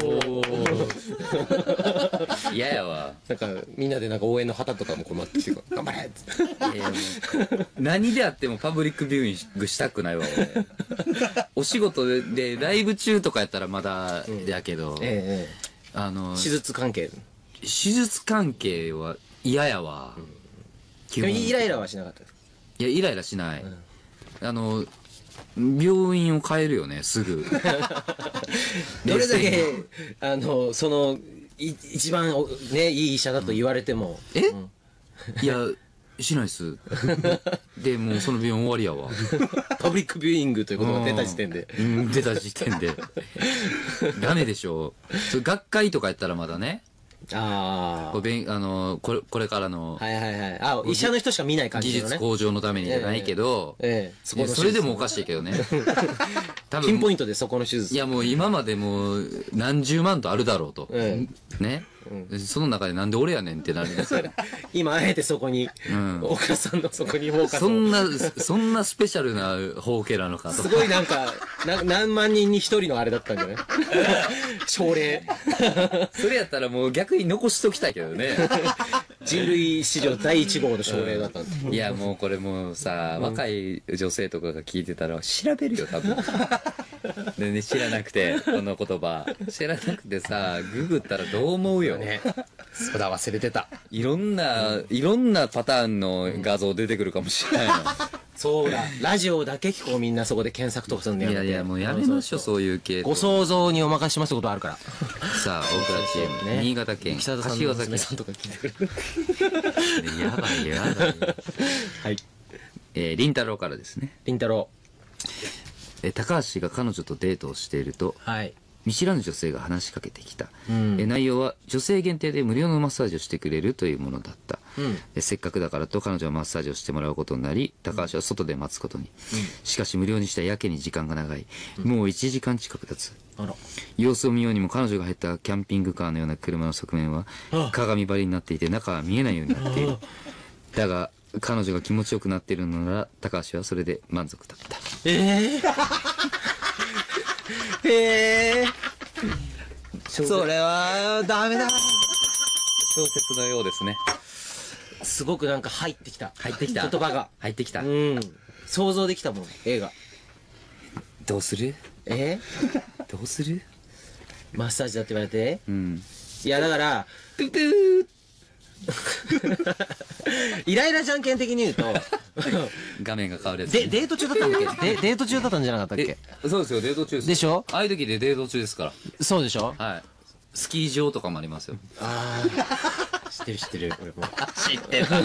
おい。嫌やわ。 なんかみんなでなんか応援の旗とかもこう待ってきて頑張れっつっていやもう何であってもパブリックビューイングしたくないわ、俺。お仕事で、でライブ中とかやったらまだだけど、 ええあの、 手術関係手術関係は嫌やわ。基でも本イライラはしなかったですかいや、イライラしない。あの、病院を変えるよね、すぐ。 どれだけ冷静にあのそのい一番おねいい医者だと言われてもえ、いや、しないっす。で、もうその病院終わりやわ。 パブリックビューイングということが出た時点でうん、出た時点で。ダメでしょ。それ学会とかやったらまだね。 あこうべんあのこれこれからのあはいはいはいあ医者の人しか見ない感技じのね術向上のためにじゃないけど、 ええそこのいやそれでもおかしいけどね。多分ピンポイントでそこの手術いやもう今までもう何十万とあるだろうと。 えね。 その中でなんで俺やねんってなるんですよ。 今あえてそこに、岡さんのそこにフォーカスを。 そんな、そんなスペシャルな方形なのかと。 すごいなんか、な何万人に一人のあれだったんじゃない症例。 それやったらもう逆に残しときたいけどね。 人類史上第一号の症例だったんだ。 いやもうこれもうさ、若い女性とかが聞いてたら調べるよ多分。でね、知らなくてこの言葉知らなくてさ、ググったらどう思うよ。 ね、そうだ、忘れてた。 いろんな、いろんなパターンの画像出てくるかもしれないの。 そうだ、ラジオだけ聞こう、みんなそこで検索とかするんだよ。 いやいやもうやめましょう、そういう系。 ご想像にお任せしますってことあるから。 さあ大倉チーム、ね、新潟県柏崎さんとか聞いてくる。 やばいやばい。 はい。 えー、りんたろーからですね。 りんたろー。えー、高橋が彼女とデートをしていると、 はい。 見知らぬ女性が話しかけてきた、 うん、 え内容は女性限定で無料のマッサージをしてくれるというものだった、 うん、 えせっかくだからと彼女はマッサージをしてもらうことになり、高橋は外で待つことに、うん、しかし無料にしたやけに時間が長い、うん、もういちじかん近く経つ。 あら、 様子を見ようにも彼女が入ったキャンピングカーのような車の側面は鏡張りになっていて中は見えないようになっている。だが彼女が気持ちよくなっているのなら高橋はそれで満足だった。 えー、えーそれはダメだ。 小説のようですね。 すごくなんか入ってきた。 入ってきた。 言葉が入ってきた。 うん。想像できたもん、映画。 どうする？ えどうする？ マッサージだって言われて。 うん。 いやだから、プープーイライラじゃんけん的に言うと画面が変わるやつ、 でデート中だったんだっけ？でデート中だったんじゃなかったっけ？ そうですよ、デート中です。 でしょ？ ああいう時でデート中ですから。 そうでしょ？ はい。スキー場とかもありますよ。 ああ、知ってる知ってる、俺も知ってる。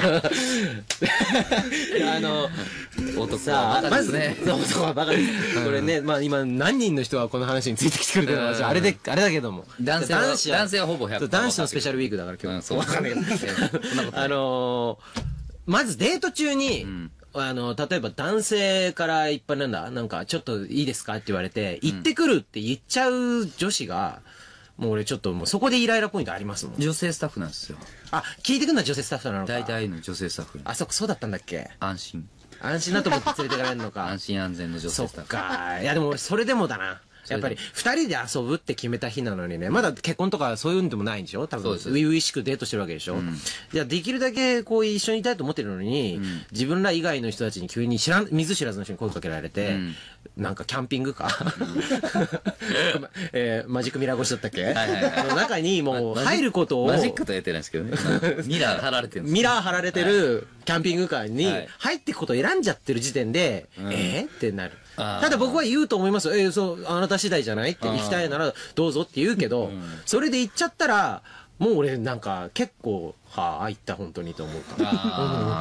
あの男はバカですね。 男はバカです。これね、まあ今何人の人はこの話についてきてくれてるのか、あれであれだけども、 男性は男性はほぼひゃく。 男子のスペシャルウィークだから今日。 そう。わかんないけど。 あのまずデート中に。あの、例えば男性からいっぱいなんだ、なんかちょっといいですかって言われて、行ってくるって言っちゃう女子が、もう俺ちょっともうそこでイライラポイントありますもん。 女性スタッフなんですよ。 あ、聞いてくるのは女性スタッフなのか。 大体の女性スタッフ。 あ、そこそうだったんだっけ？ 安心。 安心だと思って連れてかれるのか。 安心安全の女性スタッフ。 そっか。いやでもそれでもだな。やっぱり二人で遊ぶって決めた日なのにね、まだ結婚とかそういうんでもないんでしょ多分。初々しくデートしてるわけでしょ、うん、いや、できるだけこう一緒にいたいと思ってるのに、うん、自分ら以外の人たちに急に知らん、見ず知らずの人に声かけられて、うん、なんかキャンピングカー、えー、マジックミラー越しだったっけ？はいはいはい、の中にもう入ることを。 マジックとは言ってないですけどね。ミラー貼られてるんです。 ミラー貼られてるキャンピングカーに入っていくことを選んじゃってる時点で、はい、えー、ってなる。ただ僕は言うと思いますよ。えー、そう、あなた次第じゃないって行きたいならどうぞって言うけど、うん、それで行っちゃったら、もう俺なんか結構、はあ、行った本当にと思った。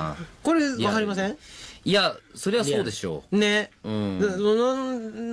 これわかりません？ いや、それはそうでしょう。 ね。うん。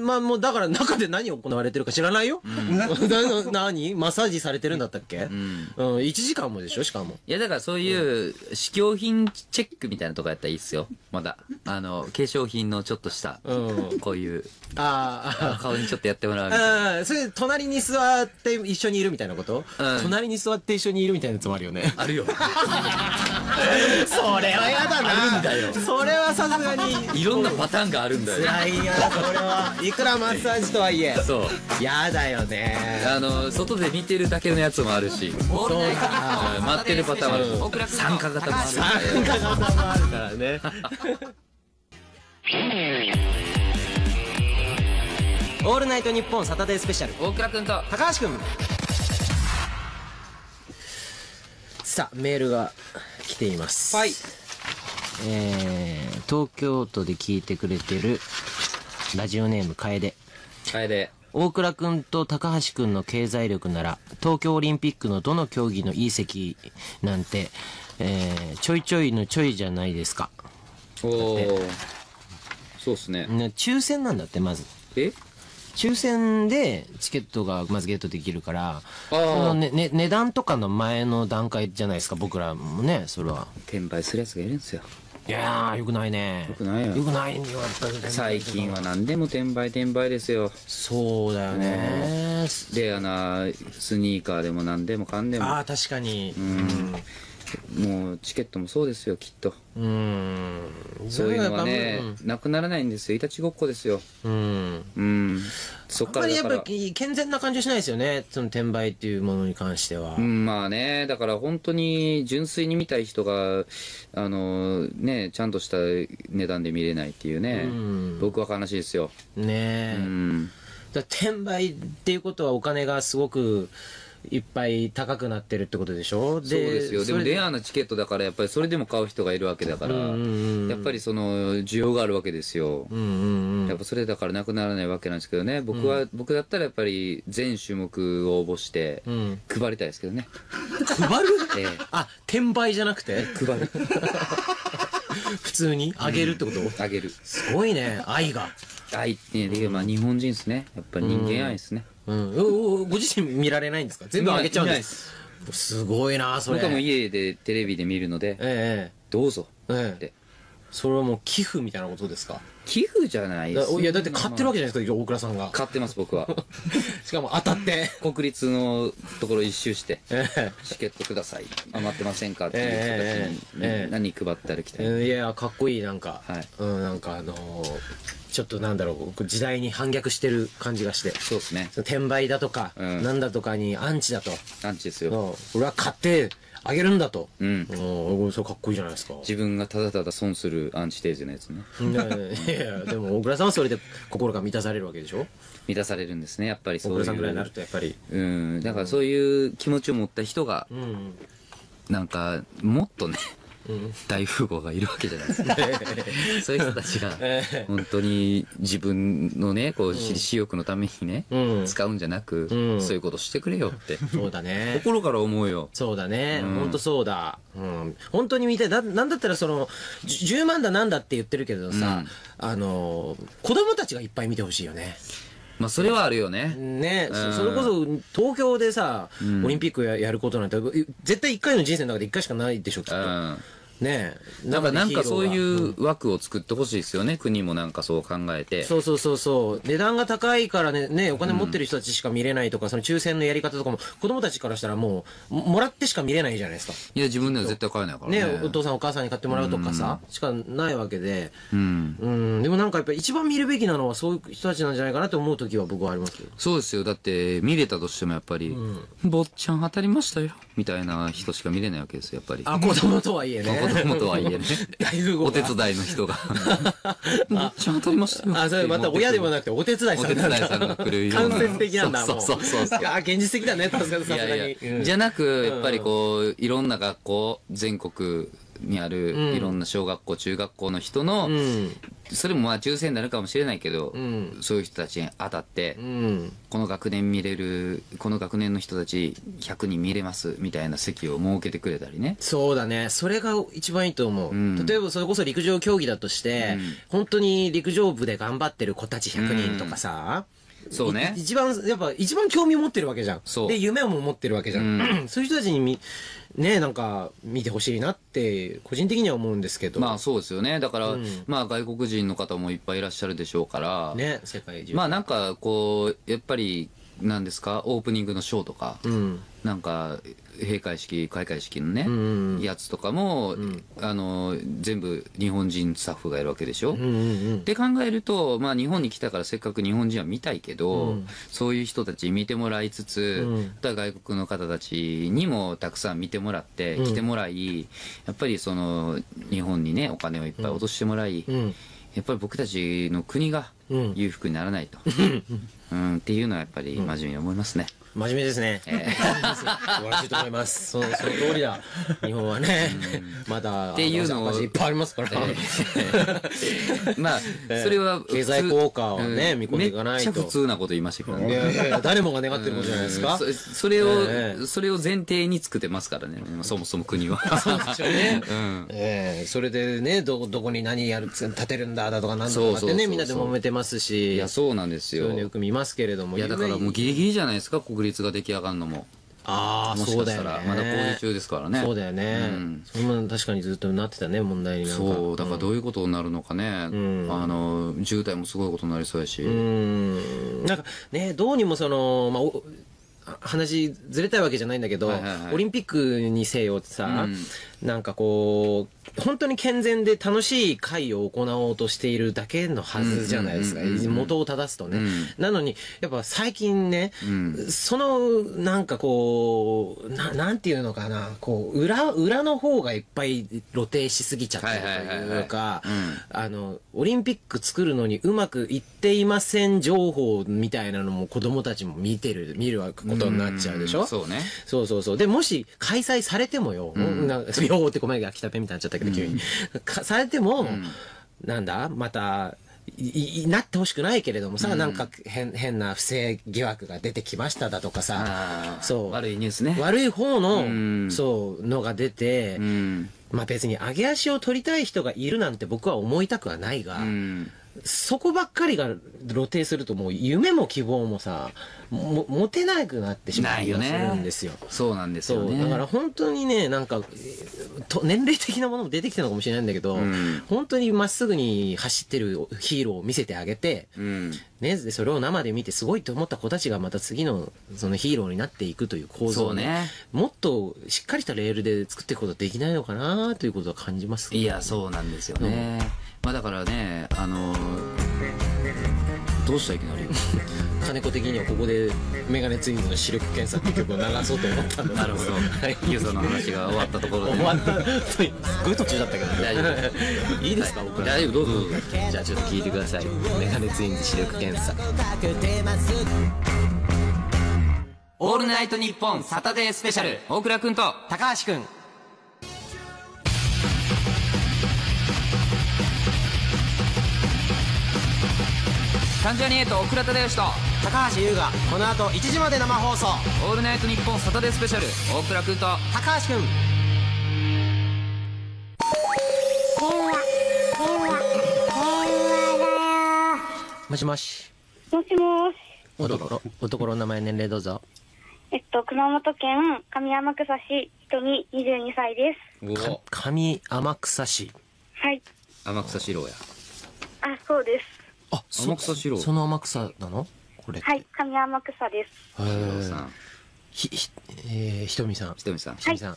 まあもうだから中で何行われてるか知らないよ。うん、何マッサージされてるんだったっけ？うん。うん、いちじかんもでしょしかも。 いやだからそういう試供品チェックみたいなとこやったらいいっすよ。まだ。あの、化粧品のちょっとした、うん、こういう。ああ。顔にちょっとやってもらうみたいな。 ああ、それ隣に座って一緒にいるみたいなこと？うん。隣に座って一緒にいるみたいなやつもあるよね。 あるよ。 それはやだな。 あるんだよ。 それはさすがに。 いろんなパターンがあるんだよ。 辛いや、それは。いくらマッサージとはいえ。そう。やだよね。 あの、外で見てるだけのやつもあるし。そうか。待ってるパターンもあるし。参加型もある。 参加型もあるからね。オールナイトニッポンサタデースペシャル。 大倉くんと高橋くん。さあ、メールが来ています。 はい。 えー、東京都で聞いてくれてるラジオネーム楓。 楓。 大倉くんと高橋くんの経済力なら東京オリンピックのどの競技のいい席なんて、えー、ちょいちょいのちょいじゃないですか。 おー、そうっすね。 ね、抽選なんだって。まずえ抽選でチケットがまずゲットできるから、その、ねね、値段とかの前の段階じゃないですか、僕らもね。それは転売するやつがいるんですよ。 いやーよくないね。 よくないよ。 よくないよやっぱり。 最近は何でも転売転売ですよ。 そうだよね。 レアなスニーカーでも何でもかんでも。 ああ確かに。 もうチケットもそうですよきっと。 うん。 そういうのはね、なくならないんですよ。いたちごっこですよ。うん。うん。そっからだから。やっぱり健全な感じはしないですよね。その転売っていうものに関しては。 うん、まあね、だから本当に純粋に見たい人が、あの、ね、ちゃんとした値段で見れないっていうね。うん、僕は悲しいですよ。 ねえ。うん。だ転売っていうことはお金がすごく、いっぱい高くなってるってことでしょ。 でそうですよ。でもレアなチケットだからやっぱりそれでも買う人がいるわけだから、やっぱりその需要があるわけですよ。やっぱそれだからなくならないわけなんですけどね。僕は、うん、僕だったらやっぱり全種目を応募して配りたいですけどね。 配る？ええ、あ、転売じゃなくて配る。 普通にあげるってこと？ うん、あげる。 すごいね、愛が。 愛ってね、まあ日本人ですね。やっぱり人間愛ですね。 うん、ご自身見られないんですか？全部あげちゃうんです。すごいなそれ。 僕はもう家でテレビで見るので、ええ、どうぞって、ええ、 それはもう寄付みたいなことですか？ 寄付じゃないです。 いやだって買ってるわけじゃないですか、大倉さんが。 買ってます僕は。 しかも当たって国立のところ一周して、ええ、チケットください、余ってませんかっていう人たちに、ええ、何配って歩きたい、 ええ、いやかっこいい。なんか、はい、うん、なんかあのーちょっとなんだろう、時代に反逆してる感じがして。 そうですね。 転売だとか、うん、なんだとかにアンチだと。 アンチですよ。 俺は買ってあげるんだと。うん。それかっこいいじゃないですか。 自分がただただ損するアンチテーゼのやつね。 いやいや、でも大倉さんはそれで心が満たされるわけでしょ？ 満たされるんですね、やっぱりそういう。 大倉さんぐらいになるとやっぱり。 うん。だからそういう気持ちを持った人が、うん、なんか、もっとね、大富豪がいるわけじゃないですか。そういう人たちが本当に自分のねこう私欲のためにね、うん、使うんじゃなく、うん、そういうことしてくれよって。 そうだね。 心から思うよ。 そうだね。うん、本当そうだ。うん、本当に見てだなんだったらそのじゅうまんだなんだって言ってるけどさ、うん、あの子供たちがいっぱい見てほしいよね。 まあそれはあるよね。 ね、うん、それこそ東京でさ、うん、オリンピック や, やることなんて絶対いっかいの人生の中でいっかいしかないでしょきっと。うんねえ、 なんかなんかそういう枠を作ってほしいですよね、うん、国もなんかそう考えて。 そうそうそうそう、値段が高いからね、ねお金持ってる人たちしか見れないとか、うん、その抽選のやり方とかも子供たちからしたらもうもらってしか見れないじゃないですか。 いや自分では絶対買えないからね。 ねお父さんお母さんに買ってもらうとかさ、うん、しかないわけで、うん、うん、でもなんかやっぱり一番見るべきなのはそういう人たちなんじゃないかなと思う時は僕はありますよ。 そうですよ。だって見れたとしてもやっぱり、うん、坊ちゃん当たりましたよみたいな人しか見れないわけですよやっぱり。 あ、子供とはいえね。 子供とはいえね。お手伝いの人がめっちゃ当たりましたよ。 あ、それまた親でもなくてお手伝いさんなんだ。お手伝いさんが来るような。間接的なんだもん。そうそうそう。あ、現実的だね。さすがに。いやいや、じゃなくやっぱりこういろんな学校全国にあるいろんな小学校中学校の人の、それもまあ抽選になるかもしれないけど、そういう人たちに当たって、この学年見れるこの学年の人たちひゃくにん見れますみたいな席を設けてくれたりね。 そうだね、それが一番いいと思う、うん、例えばそれこそ陸上競技だとして、うん、本当に陸上部で頑張ってる子たちひゃくにんとかさ、 うん、そうね、 一番やっぱ一番興味を持ってるわけじゃん。で夢をも持ってるわけじゃん、うん、そういう人たちにみねなんか見てほしいなって個人的には思うんですけど。 まあそうですよね。だから、うん、まあ外国人の方もいっぱいいらっしゃるでしょうからね、世界中。 まあなんかこうやっぱりなんですか、オープニングのショーとか、うん、なんか閉会式開会式のね、うんうん、やつとかも、うん、あの全部日本人スタッフがいるわけでしょ、うんうんうん、って考えると、まあ、日本に来たからせっかく日本人は見たいけど、うん、そういう人たちに見てもらいつつ、うん、あとは外国の方たちにもたくさん見てもらって、うん、来てもらい、やっぱりその日本にねお金をいっぱい落としてもらい、うんうん、やっぱり僕たちの国が裕福にならないと、うん、っていうのはやっぱり真面目に思いますね。 真面目ですね。えー、素晴らしいと思います。その、その通りだ。日本はね、まだ、 っていうのいっぱいありますから。 まあ、それは、 経済効果をね、見込んでいかないと。 めっちゃ普通なこと言いましたけどね。 いやいやいや、誰もが願ってることじゃないですか。 それを、それを前提に作ってますからね、そもそも国は。 そうでしょうね。ええ、それでね、ど、どこに何やる、建てるんだ、だとかなんとかってね、みんなで揉めてますし。 いや、そうなんですよ。 そういうのよく見ますけれども。 いや、だからもうギリギリじゃないですか、国立が出来上がるのも。 ああ、 もしそうだよかしたら、まだ工事ね。 中ですからね。 そうだよね。それも確かにずっとなってたね、問題になんか。 そう、だからどういうことになるのかね。あの、渋滞もすごいことになりそうやし。 うん。なんかね、どうにもその、まあ、お話ずれたいわけじゃないんだけど、オリンピックにせよさ、なんかこう、本当に健全で楽しい会を行おうとしているだけのはずじゃないですか。元を正すとね。なのに、やっぱ最近ね、その、なんかこう、ななんていうのかな、こう、裏、裏の方がいっぱい露呈しすぎちゃってるというか、あの、オリンピック作るのにうまくいっていません情報みたいなのも子供たちも見てる、見ることになっちゃうでしょ。 そうね。 そうそうそう。で、もし開催されてもよ、なんか、よーってごめん、秋田ペンみたいになっちゃったけど、急に。されても、なんだまた、い、なってほしくないけれどもさ、うん、なんか変、変な不正疑惑が出てきましただとかさ、そう。 悪いニュースね。 悪い方の、うん、そう、のが出て、うん、まあ別に上げ足を取りたい人がいるなんて僕は思いたくはないが、うん、そこばっかりが露呈するともう夢も希望もさ、も持てなくなってしまう気がするんですよ。 そうなんですよね。 だから本当にね、なんか、と年齢的なものも出てきてるのかもしれないんだけど、うん、本当にまっすぐに走ってるヒーローを見せてあげて、うん、ね、でそれを生で見てすごいと思った子たちがまた次のそのヒーローになっていくという構造をね、ねもっとしっかりしたレールで作っていくことできないのかなということは感じます、 ね。いや、そうなんですよね。うん、まあだからね、あのー、どうしたいきなり金子的にはここでメガネツインズの視力検査っていう曲を流そうと思ったんだなるほど。ユーザーの話が終わったところで、 終わったすっごい途中だったけど大丈夫いいですか、僕ら大丈夫、どうぞどうぞ。 じゃあちょっと聞いてください。メガネツインズ視力検査。 オールナイトニッポンサタデースペシャル、大倉くんと高橋くん。 関ジャニエイト大倉忠義と高橋優がこの後いちじまで生放送。 オールナイトニッポンサタデースペシャル、大倉くんと高橋くん。もしもし。 もしもし。 おところ、おところの名前、年齢どうぞ。 えっと、熊本県上天草市、ひとみにじゅうにさいです。 か上天草市。 はい。 天草四郎や。 あ、そうです。 あ、 天草四郎。 その天草なのこれ。 はい、上天草です。 四郎さん。 ひ、ひ、えー、ひとみさん。 ひとみさん。 ひとみさん。 はい。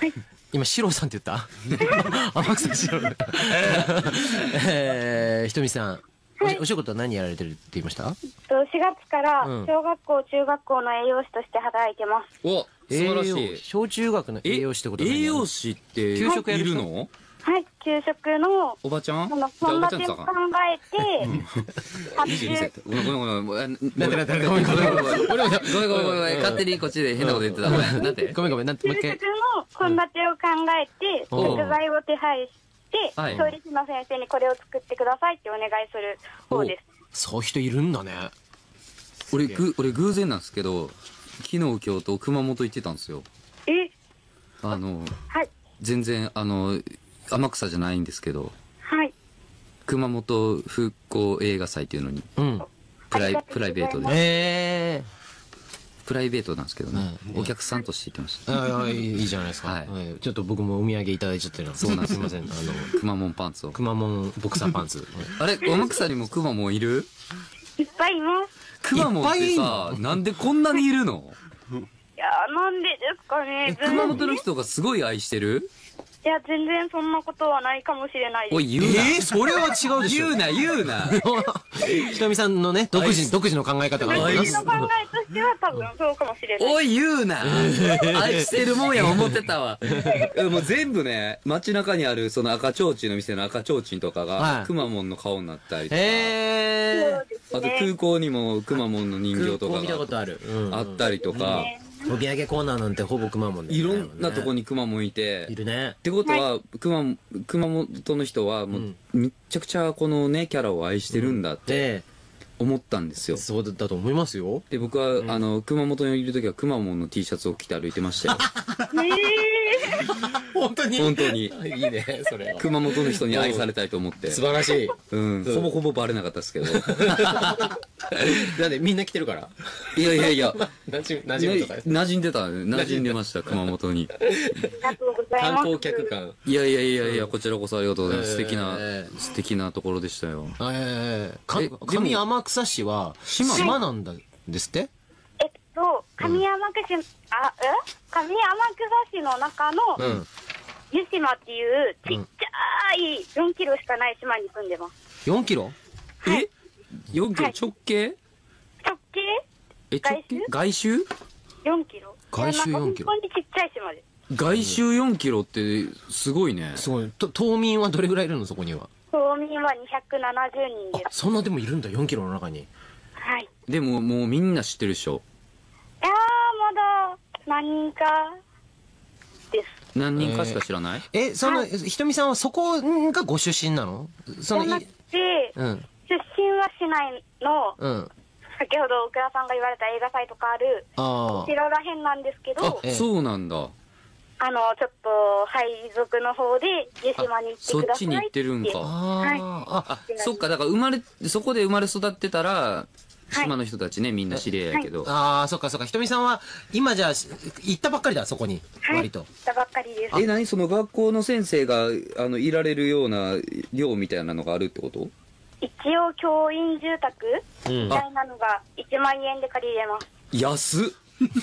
今、四郎さんって言った天草四郎。えー、ひとみさん。はい、お仕事は何やられてるって言いました？ しがつから小学校、うん、中学校の栄養士として働いてます。 お、素晴らしい。 小中学の栄養士ってことは栄養士って給食やるの？ はい、給食のおばちゃん？ その献立を考えて、 にじゅうにさい。ごめんごめんごめん。 なんてなんてごめんごめんごめん。ごめんごめんごめん。勝手にこっちで変なこと言ってた。ごめん。なんて？ ごめんごめん。なんて？ 給食の献立を考えて、食材を手配して、調理師の先生にこれを作ってくださいってお願いする方です。 そういう人いるんだね。 俺、ぐ、俺偶然なんですけど、昨日今日と熊本行ってたんですよ。 え？ あの、 はい。 全然、あの、天草じゃないんですけど、 はい。 熊本復興映画祭っていうのに、うん。プライ、プライベートで。 えー。 プライベートなんですけどね、お客さんとして行ってました。 ああ、いいじゃないですか。はい。ちょっと僕もお土産いただいちゃってるの。 そうなんです。 すみません。あの、 くまモンパンツを。 くまモンボクサーパンツ。 あれ、天草にもくまモンいる？ いっぱいいます。 くまモンってさ、なんでこんなにいるの？ いや、なんでですかね。 熊本の人がすごい愛してる？ いや、全然そんなことはないかもしれないです。 おい、言うな。 えー、それは違うでしょ。 言うな、言うな。 ひとみさんのね、独自、独自の考え方があります。 独自の考えとしては多分そうかもしれない。 おい、言うな。愛してるもんや思ってたわ。もう全部ね、街中にあるその赤ちょうちんの店の赤ちょうちんとかが、くまモンの顔になったりとか。 へー。あと空港にもくまモンの人形とかがあったりとか。 お土産コーナーなんてほぼくまモンで、 ね、いろんなとこにくまモンいているね。 ってことは熊本の人はもう、うん、めっちゃくちゃこのねキャラを愛してるんだって思ったんですよ。 そうだと思いますよ。 で僕は、うん、あの熊本にいる時はくまモンの T シャツを着て歩いてましたよ。 本当に本当に。 いいね、それは。 熊本の人に愛されたいと思って。 素晴らしい。 うん。ほぼほぼバレなかったですけど。 なんでみんな来てるから。 いやいやいや。 馴染馴染むとか。 馴染んでた、馴染んでました、熊本に。 ありがとうございます。 観光客感。 いやいやいやいや、こちらこそありがとうございます。素敵な、素敵なところでしたよ。 ええ。か上天草市は島なんだですって？ えっと、上天草市、あ、え上天草市の中の、湯島っていうちっちゃいよんキロしかない島に住んでます。 よんキロ？ え ?よんキロ直径？ 直径？ え、直径？外周？ よんキロ。 外周よんキロ。 本当にちっちゃい島です。 外周よんキロってすごいね。 すごい。と島民はどれぐらいいるのそこには？ 島民はにひゃくななじゅうにんです。 そんなでもいるんだ、よんキロの中に。 はい。 でももうみんな知ってるでしょ。 いやー、まだ何人かです。 何人かしか知らない？ え、その、ひとみさんはそこがご出身なの？その、 じゃなくて、 うん。 出身は市内の、 うん。 先ほど奥田さんが言われた映画祭とかある、 あ後ろらへんなんですけど、 あ、そうなんだ。 あの、ちょっと、配属の方で、湯島に行ってそっくださいちに行ってるんか。 はいああ、 あ、そっか、だから生まれ、そこで生まれ育ってたら、島の人たちね、みんな知り合いやけど。 ああ、そっかそっか。ひとみさんは、今じゃあ、行ったばっかりだ、そこに。割と。 行ったばっかりです。 え、何その学校の先生が、あの、いられるような寮みたいなのがあるってこと？ 一応、教員住宅うんみたいなのがいちまんえんで借りれます。 安っ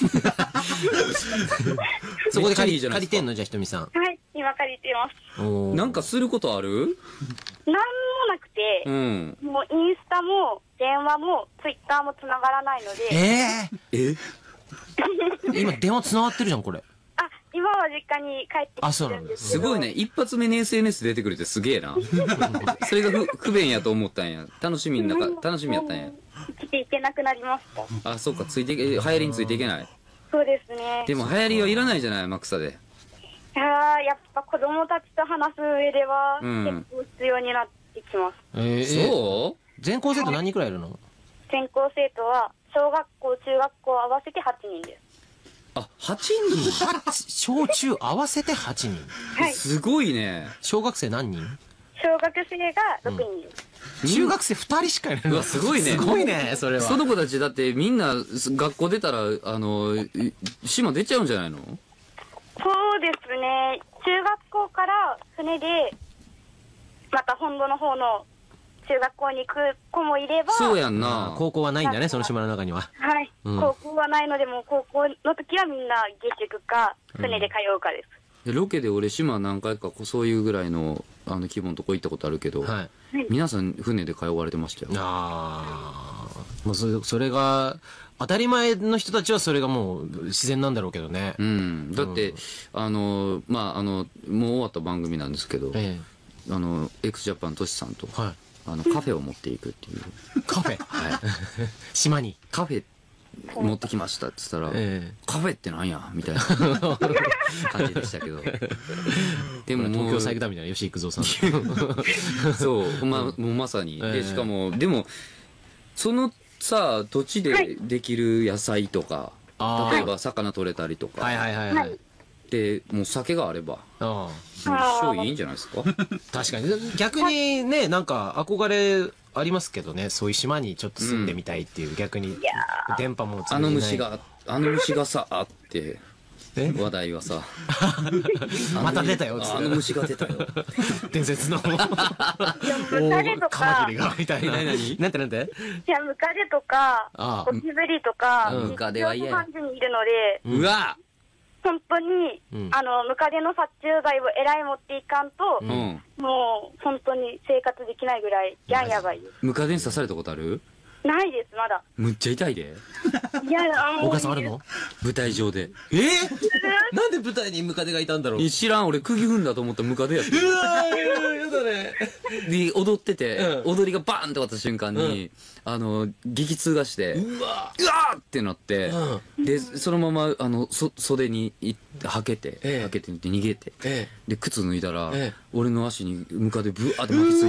そこで借りめっちゃいいじゃないですか借りてんのじゃあひとみさん。 はい、今借りてます。 おーなんかすることある？ なんもなくて、 うん。 もうインスタも電話もツイッターもつながらないので、 えええ今電話繋がってるじゃん、これ。 あ、今は実家に帰ってあ、 きてそうなんだ。 るんですけど、 すごいね。一発目に エスエヌエス 出てくるってすげえな。それが不不便やと思ったんや。楽しみん中、楽しみやったんや。 生きていけなくなりました。 あ、そっか、ついていけ、流行りについていけない。 そうですね。 でも流行りはいらないじゃない、天草で。 いやー、やっぱ子供たちと話す上では、 うん結構必要になってきます。 えー、 そう全校生徒何人くらいいるの？ 全校生徒は、小学校、中学校合わせてはちにんです。 あ、はちにん小中合わせてはちにん。 はい。 すごいね。 小学生何人？ 小学生がろくにんです。 中学生ふたりしかいないの。 うわすごいねすごいね、それは。 その子たちだってみんな学校出たら、あの、い島出ちゃうんじゃないの？ そうですね。中学校から船で、また本土の方の中学校に行く子もいれば、 そうやんあな。 高校はないんだね、その島の中には。 はい、 うん高校はないので、もう高校の時はみんな下宿か、船で通うかです。 でロケで俺島何回かそういうぐらいのあの規模のとこ行ったことあるけど、 はい。 皆さん船で通われてましたよ。 ああ。もうそれ、それが、当たり前の人たちはそれがもう自然なんだろうけどね。 うん、だって、あのまああのもう終わった番組なんですけど、 えあの x ジャパントシさんと、 え。はい。 あのカフェを持っていくっていうカフェ。 はい島に。 カフェ持ってきましたって言ったら、 ええ。 カフェってなんやみたいな感じでしたけどでももう東京最具みたいな吉幾三さん。 そうまもうまさに、 ええでしかもでもそのさ土地でできる野菜とか、 あー例えば魚取れたりとか、 はいはいはいはい。 でもう酒があればあ一生いいんじゃないですか？ あ。確かに。逆にね、なんか憧れありますけどね、そういう島にちょっと住んでみたいっていう、逆に電波もあの虫があの虫がさあってえ話題はさまた出たよっつってあの虫が出たよ伝説のムカデとかカマキリ、がみたいな。 何何なんてなんていや、ムカデとか、 ああゴキブリとか、 うんムカデは嫌や日常の感じにいるので、 うんうわ本当に、 うんあの、ムカデの殺虫剤をえらい持っていかんと、 うん、 もう、本当に生活できないぐらい、やんやばいです。 ムカデに刺されたことある？ ないです、まだ。 むっちゃ痛いでいや、あお母さんあるの？ 舞台上でえー、なんで舞台にムカデがいたんだろう。 え知らん俺釘踏んだと思ったらムカデやってうわー、やだね。 で踊ってて、 うん踊りがバーンって終わった瞬間に、あの激痛がしてうわうわーってなって、でそのままあのそ袖にいはけて、 ええはけて逃げて、 えで靴脱いだら、 ええ俺の足にムカデブワーって巻きつ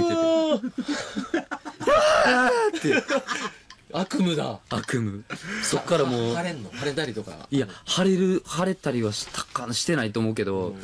いてて悪夢だ。 悪夢そっからもう腫れんの？腫れたりとか。 いや腫れる腫れたりはしたかしてないと思うけど、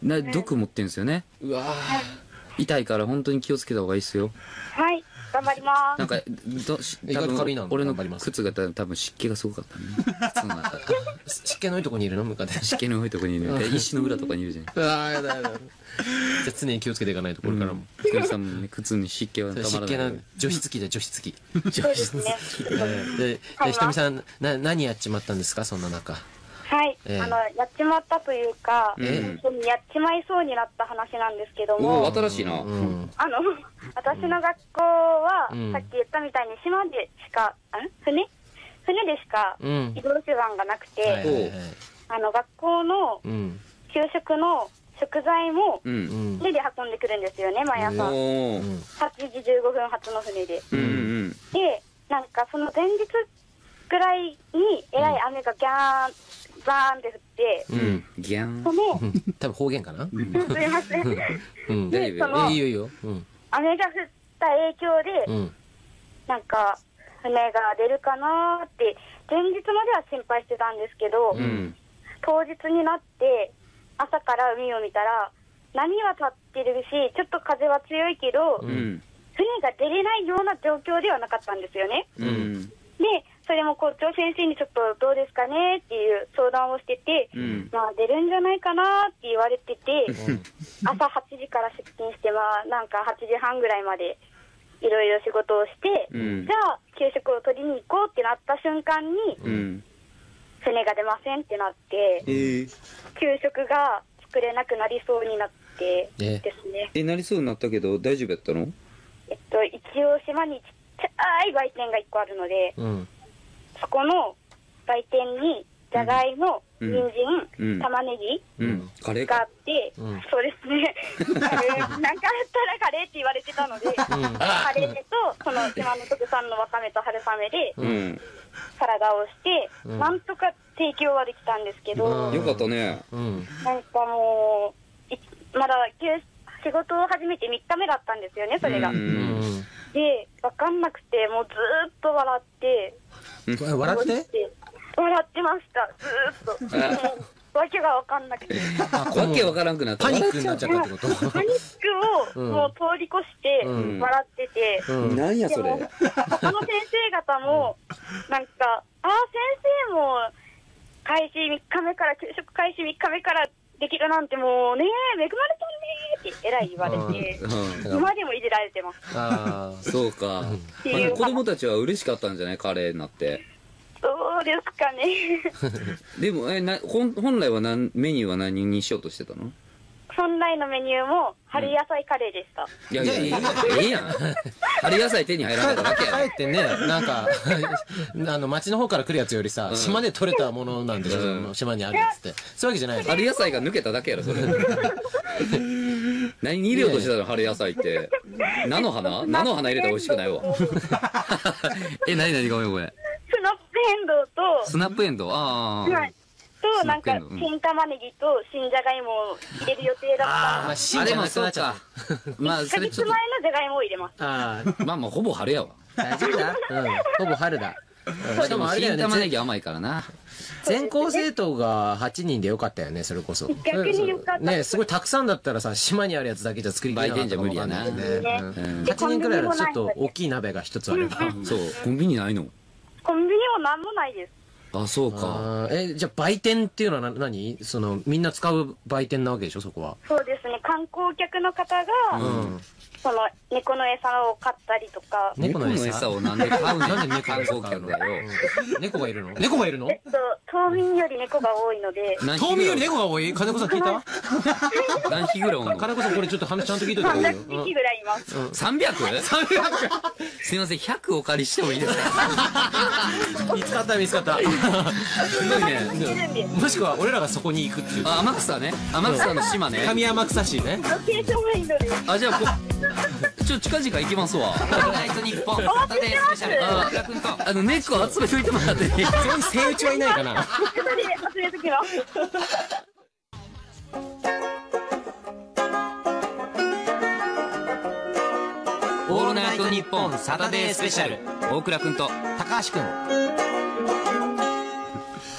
な毒持ってんですよね。 うわ痛いから本当に気をつけた方がいいですよ。 はい、頑張ります。 なんかどし意外と軽いな俺の頑張ります靴がた多分湿気がすごかったね。靴の中湿気の多いとこにいるのムカデ。 湿気の多いとこにいるね。石の裏とかにいるじゃん。 うわやだやだ。じゃあ常に気をつけていかないとこれからも。 ひかりさんもね、靴に湿気はたまらない。 湿気な除湿機じゃ除湿機。 そうですね。 で、でひとみさんな何やっちまったんですかそんな中。 はい、 ええあの、やっちまったというか、 え本当にやっちまいそうになった話なんですけどおも、 お、新しいな。 うん。 あの、私の学校は、 うんさっき言ったみたいに島でしか、ん船船でしかうん移動手段がなくて、 はいはいはい。 あの、学校のうん。 給食の食材もう。 うんん。 船で運んでくるんですよね、毎朝。 おお。 うんはちじじゅうごふん発の船で。 うんうん。 で、なんかその前日ぐらいに、えらい雨がギャーン、バーンって降って、 うん。 ギャンそ。の、 多分方言かな。 すいません。 うん。 大丈夫よでそのいいよいいよ。うん。 雨が降った影響で、 うん。 なんか、船が出るかなーって、前日までは心配してたんですけど、 うん。 当日になって、朝から海を見たら、波は立ってるし、ちょっと風は強いけど、 ううん。 船が出れないような状況ではなかったんですよね。 うん。 で、それも校長先生にちょっとどうですかねっていう相談をしてて、 うん。 まあ出るんじゃないかなって言われてて、朝はちじから出勤して、まあなんかはちじはんぐらいまでいろいろ仕事をして、 うんじゃあ給食を取りに行こうってなった瞬間に、 うん。 船が出ませんってなって、 えー、 給食が作れなくなりそうになってえですね。 え、なりそうになったけど大丈夫やったの？ えっと、一応島にちっちゃい売店がいっこあるので、 うん。 そこの売店にじゃがいも、 うん人うん参、玉ねぎうん。カレーがあか。 って、 うんそうですね。なんかあったらカレーって言われてたので、カレーと、その島の特産のわかめと春雨でうん。 サラダをして、 うんなんとか提供はできたんですけど、 うんよかったね。 うん。 なんかもう、いまだ仕事を始めてみっかめだったんですよね、それが。 うんうん。 で、わかんなくて、もうずーっと笑って、 え笑って？ で笑ってました、ずーっと。もうわけがわかんなくて。 わけわからんくなった。 パニックになっちゃったってこと？ パニックをもう通り越してうん笑ってて、 うん。 なんやそれ。 他の先生方も、なんか、ああ、先生も開始みっかめから、給食開始みっかめからできるなんてもうね、恵まれたねーってえらい言われて、 うん。 今でもいじられてます。 ああ。 そうか。 ていうまあ子供たちは嬉しかったんじゃない？カレーになって。 そうですかね。 でも、え、な、本本来は何、メニューは何にしようとしてたの？ 本来のメニューも春野菜カレーでした。 いやいやいや、ええやん。春野菜手に入らなかっただけや帰ってね、なんか、あの、町の方から来るやつよりさ、島で採れたものなんでしょ、 うんその島にあるっつって。そういうわけじゃないの。 春野菜が抜けただけやろ、それ。何に入れようとしてたの、春野菜って。菜の花菜の花入れたら美味しくないわ。え、なになにごめんごめん。 スナップエンドウと、 スナップエンドウああ。 はいと、なんかスナップエンドウ、うん新玉ねぎと新じゃがいもを入れる予定だったあーまあ、芯じゃなくなっちゃっまあ、 1ヶ月それちょっ前のじゃがいもを入れます。 た。ああ、 と、まあまあ、ほぼ春やわ。 大丈夫だ。うん。ほぼ春だ。しかもあれだよ新玉ねね、 ぎ甘いからな。 全校生徒がはちにんでよかったよね、それこそ。 逆によかったね、すごいたくさんだったらさ、島にあるやつだけじゃ作りきれなかったかもわかんないよね。 売店じゃ無理やなうんうんはちにんくらいだとちょっと大きい鍋が一つあれば。 そう、コンビニないの？ コンビニもなんもないです。 あ、そうか。 あーえ、じゃあ売店っていうのはな何その、みんな使う売店なわけでしょ、そこは。 そうですね、観光客の方が、 うん。 その猫の餌を買ったりとか、 猫の餌猫の餌をなんで買うねん。 なんで猫観の餌光客だよ。 うん猫がいるの猫がいるのえっと、島民より猫が多いので、 何島民より猫が多い金子さん聞いた何匹ぐらいおんの？ 金子さんこれちょっと話ちゃんと聞いといた方がいいよ。 さんびゃく匹ぐらいいます。 さんびゃく？すいません、ひゃくお借りしてもいいですか？ うん見つかった見つかった。 すごいね。 いるんで、 もしくは俺らがそこに行くっていう。 あ、天草ね。天草の島ね。 上天草市ね。 ロケーションがいいので、 あ、じゃあこ、ちょ、近々行きますわ。 オールナイトニッポンサタデースペシャルあ大倉君とあの、猫集めといてもらっていい？ そこにセイウチはいないかな。 それで集めときます。 オールナイトニッポンサタデースペシャル大倉君と。 高橋くん。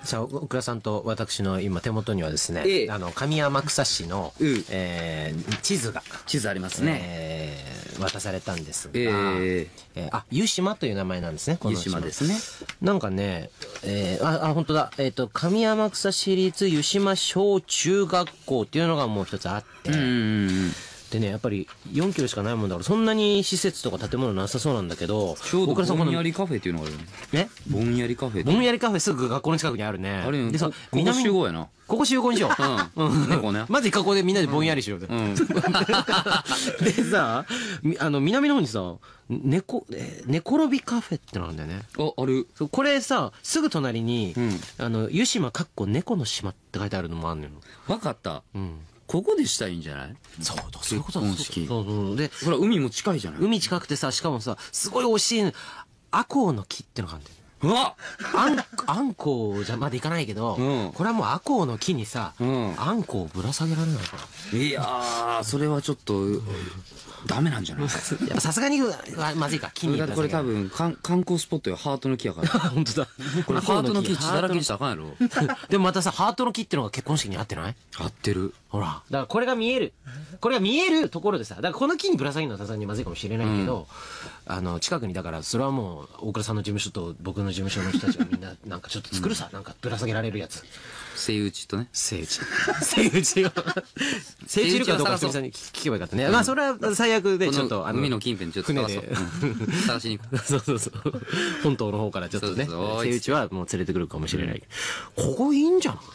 さあ大倉さんと私の今手元にはですね、 ええ、 あの上天草市の、 うん、 えー、地図が地図ありますね、 えー、渡されたんですが、 えーえー、あ湯島という名前なんですね、この湯島ですね。 なんかね、えー、ああ本当だ、えっ、ー、と上天草市立湯島小中学校っていうのがもう一つあって、うんうんうん、でね、やっぱりよんキロしかないもんだからそんなに施設とか建物なさそうなんだけど、 ちょうどぼんやりカフェっていうのがあるね。 えぼんやりカフェ。 ぼんやりカフェすぐ学校の近くにあるね。 あれでさ、 ここ集合やな。 ここ集合にしよう。うん。猫ね。まず一回ここでみんなでぼんやりしようぜ。うん。でさ、あの、南の方にさ、猫、えー、寝転びカフェってのあるんだよね。 あ、ある。 そう、これさ、すぐ隣に、うん、あの、湯島かっこ猫の島って書いてあるのもあるのよ。 わかった。 うん。 ここでしたらいいんじゃない？ そうだ、そういうことだ。 結婚式。 そうそう。で、 ほら、海も近いじゃない？ 海近くてさ、しかもさ、すごい惜しい、アコウの木ってのがあるんだよね。 うわあん、あんこじゃまでいかないけど、うん、これはもうアコウの木にさ、うん、あんこをぶら下げられないから。 いやー、それはちょっと、ダメなんじゃない？ さすがにまずいか、木に。 だってこれ多分、観光スポットよ、ハートの木やから。 本当だ。 これハートの木血だらけにしたらあかんやろ。 でもまたさ、ハートの木ってのが結婚式に合ってない？ 合ってる。 ほら。だからこれが見える。これが見えるところでさ、だからこの木にぶら下げるのはさすがにまずいかもしれないけど、うん、あの、近くにだから、それはもう、大倉さんの事務所と僕の事務所の人たちがみんな、なんかちょっと作るさ、うん、なんかぶら下げられるやつ。 セイウチとね。 セイウチ。セイウチを。セイウチいるかどうか久々に聞けばよかったね。まあそれは最悪でちょっと、 あの、海の近辺ちょっと探そう。探しに行く。 そうそうそう。本島の方からちょっとね、セイウチはもう連れてくるかもしれないけど。ここいいんじゃない？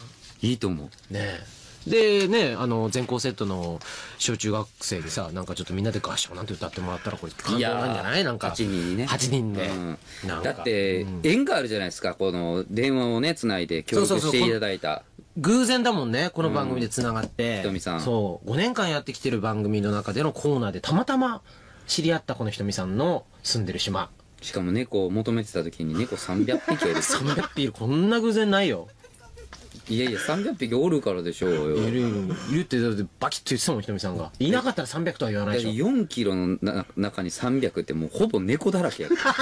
いいと思う。 ねえ。でね、あの、全校セットの小中学生でさ、なんかちょっとみんなで合唱なんて歌ってもらったらこれ感動なんじゃない？なんか。 はちにんにね。 はちにんで。 だって、縁があるじゃないですか、この電話をね、つないで協力していただいた。 偶然だもんね、この番組でつながって。 ひとみさん。 そう。ごねんかんやってきてる番組の中でのコーナーでたまたま知り合ったこのひとみさんの住んでる島。 しかも猫を求めてた時に猫さんびゃっぴきいる。 さんびゃっぴきいる。こんな偶然ないよ。 いやいや、さんびゃっぴきおるからでしょうよ。 いるいる。いるって、だってバキッと言ってたもん、ひとみさんが。いなかったらさんびゃくとは言わないでしょ。 よんキロのな中にさんびゃくってもうほぼ猫だらけやから。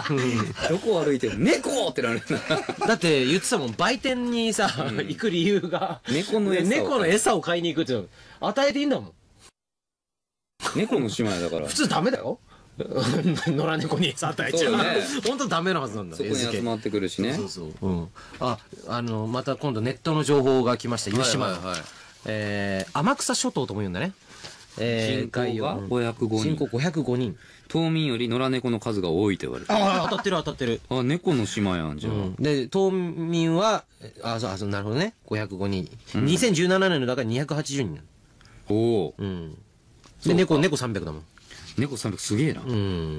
どこ歩いても猫ってなるな。だって言ってたもん、売店にさ、うん、行く理由が。 猫の餌を。 猫の餌を買いに行くっていうの。与えていいんだもん。 猫の姉妹だから。 普通ダメだよ。野良猫に餌与えちゃう。本当ダメなはずなんだ。 そこに集まってくるしね。 そうそう。うん。あ、あの、また今度ネットの情報が来ました。湯島。えー、天草諸島とも言うんだね。 えー、人口がごひゃくごにん。 人口ごひゃくごにん。 島民より野良猫の数が多いと言われてる。 ああ、当たってる当たってる。 あ、猫の島やん、じゃあ。 で、島民は、あ、そう、あ、そう、なるほどね。ごひゃくごにん。にせんじゅうななねんのだからにひゃくはちじゅうにん。おお。うん。で、猫、猫さんびゃくだもん。 猫さんびゃくすげえな。 うん、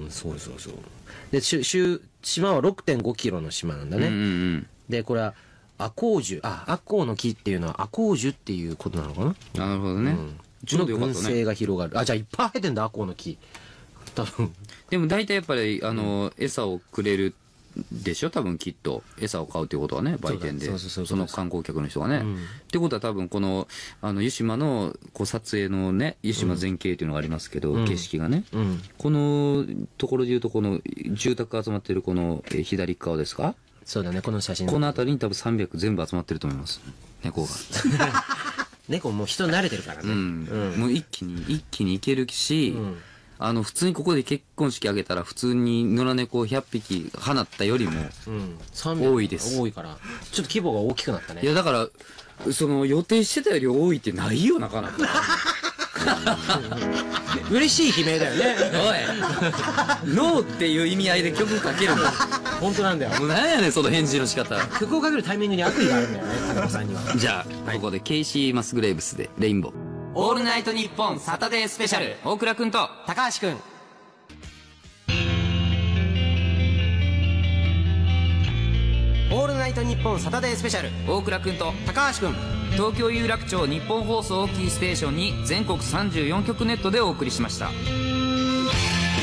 そうそうそう。で、しゅ、島は ろくてんごキロの島なんだね。うんうんうん、で、これは、アコウジュ、あ、アコウの木っていうのはアコウジュっていうことなのかな？ なるほどね。うん、 ちょうどよかったね。群生が広がる。あ、じゃあいっぱい生えてんだ、アコウの木。多分。 でも大体やっぱり、あの、うん、餌をくれるでしょ多分きっと。餌を買うっていうことはね、売店で。そうそうそうその観光客の人がね。うん、ってことは多分この、あの、湯島の、こう、撮影のね、湯島全景っていうのがありますけど、うん、景色がね。うん、このところで言うと、この、住宅が集まってるこの、え左側ですか？ そうだね、この写真。 この辺りに多分さんびゃく全部集まってると思います。猫が。 猫もう人慣れてるからね。うん。 うん、もう一気に、一気に行けるし、うん、あの、普通にここで結婚式あげたら、普通に野良猫ひゃっぴき放ったよりも、多いです。 多いから。ちょっと規模が大きくなったね。 いや、だから、その、予定してたより多いってないよ、なかなか。 嬉しい悲鳴だよね。 おい。ノーっていう意味合いで曲かけるの。 本当なんだよ。 もう何やねん、その返事の仕方。 曲をかけるタイミングに悪意があるんだよね、金子さんには。 じゃあ、はい、ここでケイシー・マスグレーブスで、レインボー。 オールナイトニッポンサタデースペシャル。大倉くんと高橋くん。オールナイトニッポンサタデースペシャル。 大倉くんと高橋くん。 東京有楽町日本放送キーステーションに全国さんじゅうよんきょくネットでお送りしました。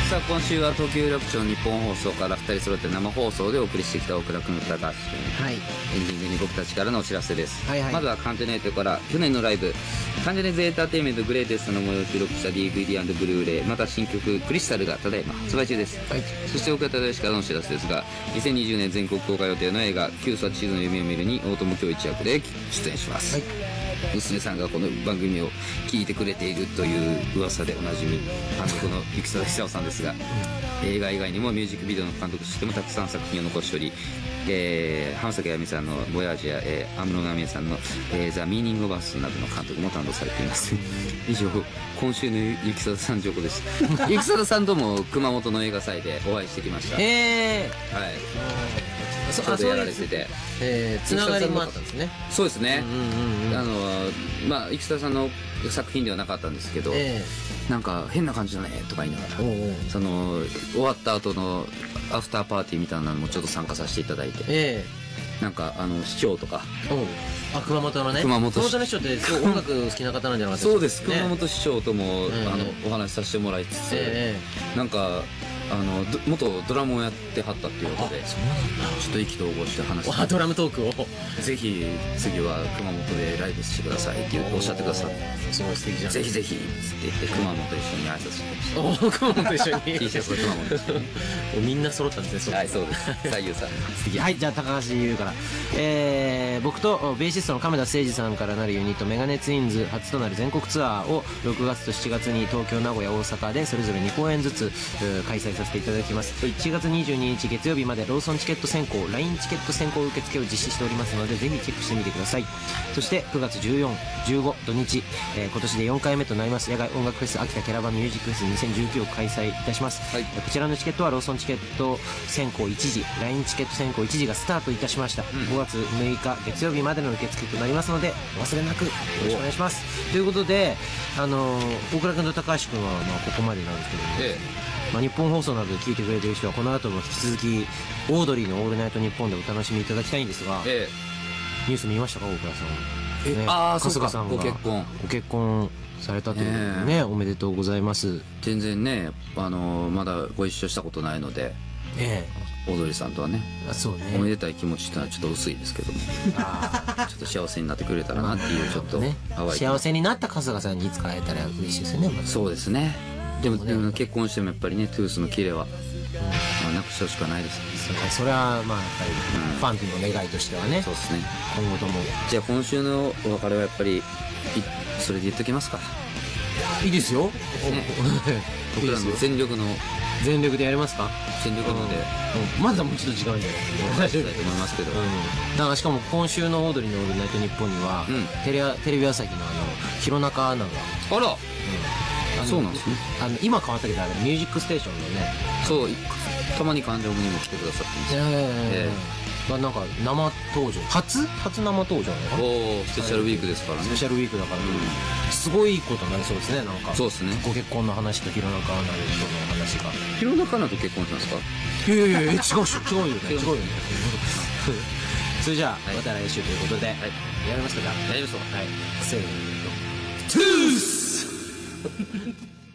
さあ今週は東京有楽町日本放送からふたり揃って生放送でお送りしてきた大倉君の高橋君、 はい、 エンディングに僕たちからのお知らせです、 はいはい、 まずはカンジャネイトから去年のライブカンジャネズエンターテインメントグレイテストの模様を収録した ディーブイディー ブルーレイ、また新曲クリスタルがただいま発売中です、はい、そして岡田大志からのお知らせですが、にせんにじゅうねん全国公開予定の映画旧昨シーズンの夢を見るに大友恭一役で出演します、はい、娘さんがこの番組を聞いてくれているという噂でおなじみ監督の生田久夫さんですが、映画以外にもミュージックビデオの監督としてもたくさん作品を残しており、えー、浜崎あゆみさんの「ボヤージャー」えー、安室奈美恵さんの「えー、ザ・ミーニング・オブ・アス」などの監督も担当されています以上今週のゆきさださん情報でしたゆきさださんとも熊本の映画祭でお会いしてきました。 えー、はい、 そちょうどやられてて、 えー、つながりもあったんですね。 そうですね、あのまあ生田さんの作品ではなかったんですけど、えー、なんか変な感じだねとか言いながら、おうおう、その終わった後のアフターパーティーみたいなのもちょっと参加させていただいて、えー、なんかあの市長とか、 あ、熊本のね、 熊本の市長ってすごい音楽好きな方なんじゃなかったですか。 そうです、熊本市長とも、えー、あのお話しさせてもらいつつ、えー、なんかあの元ドラムをやってはったっていうことで、そうなんだ、ちょっと意気投合して話して、 ドラムトークをぜひ次は熊本でライブしてくださいっておっしゃってくださって、 すごい素敵じゃん、 ぜひぜひって言って熊本と一緒に挨拶してました。 お熊本と一緒に T シャツ熊本一緒にみんな揃ったんですね。 はい、そうです、左右さん素敵。はい、じゃあ高橋優から、えー、僕とベーシストの亀田誠二さんからなるユニットメガネツインズ初となる全国ツアーをろくがつとしちがつに東京、名古屋、大阪でそれぞれにこうえんずつ開催させていただきます。しちがつにじゅうににち月曜日までローソンチケット先行 ライン チケット先行受付を実施しておりますので、ぜひチェックしてみてください。そしてくがつじゅうよっか、じゅうご土日、えー、今年でよんかいめとなります野外音楽フェス秋田キャラバンミュージックフェスにせんじゅうきゅうを開催いたします、はい、こちらのチケットはローソンチケット先行一時 ライン チケット先行一時がスタートいたしました、うん、ごがつむいか月曜日までの受付となりますのでお忘れなくよろしくお願いします。ということで、あのー、大倉君と高橋君はまあここまでなんですけども、ええ、まあ、日本放送などで聞いてくれている人はこの後も引き続きオードリーの「オールナイトニッポン」でお楽しみいただきたいんですが、ええ、ニュース見ましたか、大倉さん。え、ね、ああ、春日さんがご結婚ご結婚されたということでね、おめでとうございます。 全然ね、あのー、まだご一緒したことないので、ええ、オードリーさんとはね、あ、そうね、おめでたい気持ちってのはちょっと薄いですけども、あちょっと幸せになってくれたらなっていう、ちょっと、ね、 幸せになった春日さんにいつか会えたら嬉しいですよね。ま、 そうですね。でも、でも結婚してもやっぱりね、トゥースのキレは、まあ、なくしてほしくはないですね。 それはまあやっぱり、うん、ファンの願いとしてはね。 そうですね。 今後とも。 じゃあ今週のお別れはやっぱりそれで言っときますか。 いいですよ、ね、 僕らの全力の全力でやりますか。 全力ので、 うん、まだもうちょっと時間あるんじゃないですか。大丈夫だと思いますけど、うん、だからしかも今週のオードリーの「オールナイトニッポン」には、うん、テレテレビ朝日のあの弘中アナが、 あら、 うん、そうなんですね。あの今変わったけど、あれミュージックステーションのね、 そうたまに感情にも来てくださってます。ええー、なんか生登場、初初生登場なのかな。 おお、スペシャルウィークですからね。 スペシャルウィークだから、うん、すごいことになりそうですね。なんかそうですね。 ご結婚の話と弘中アナの話が。 弘中アナと結婚したんですか。 いやいやいや、違うし違うよね違うよね。それじゃあ、はい、また来週ということで、はい、やりますか。じゃあやりましょう。はい、せーの、トゥース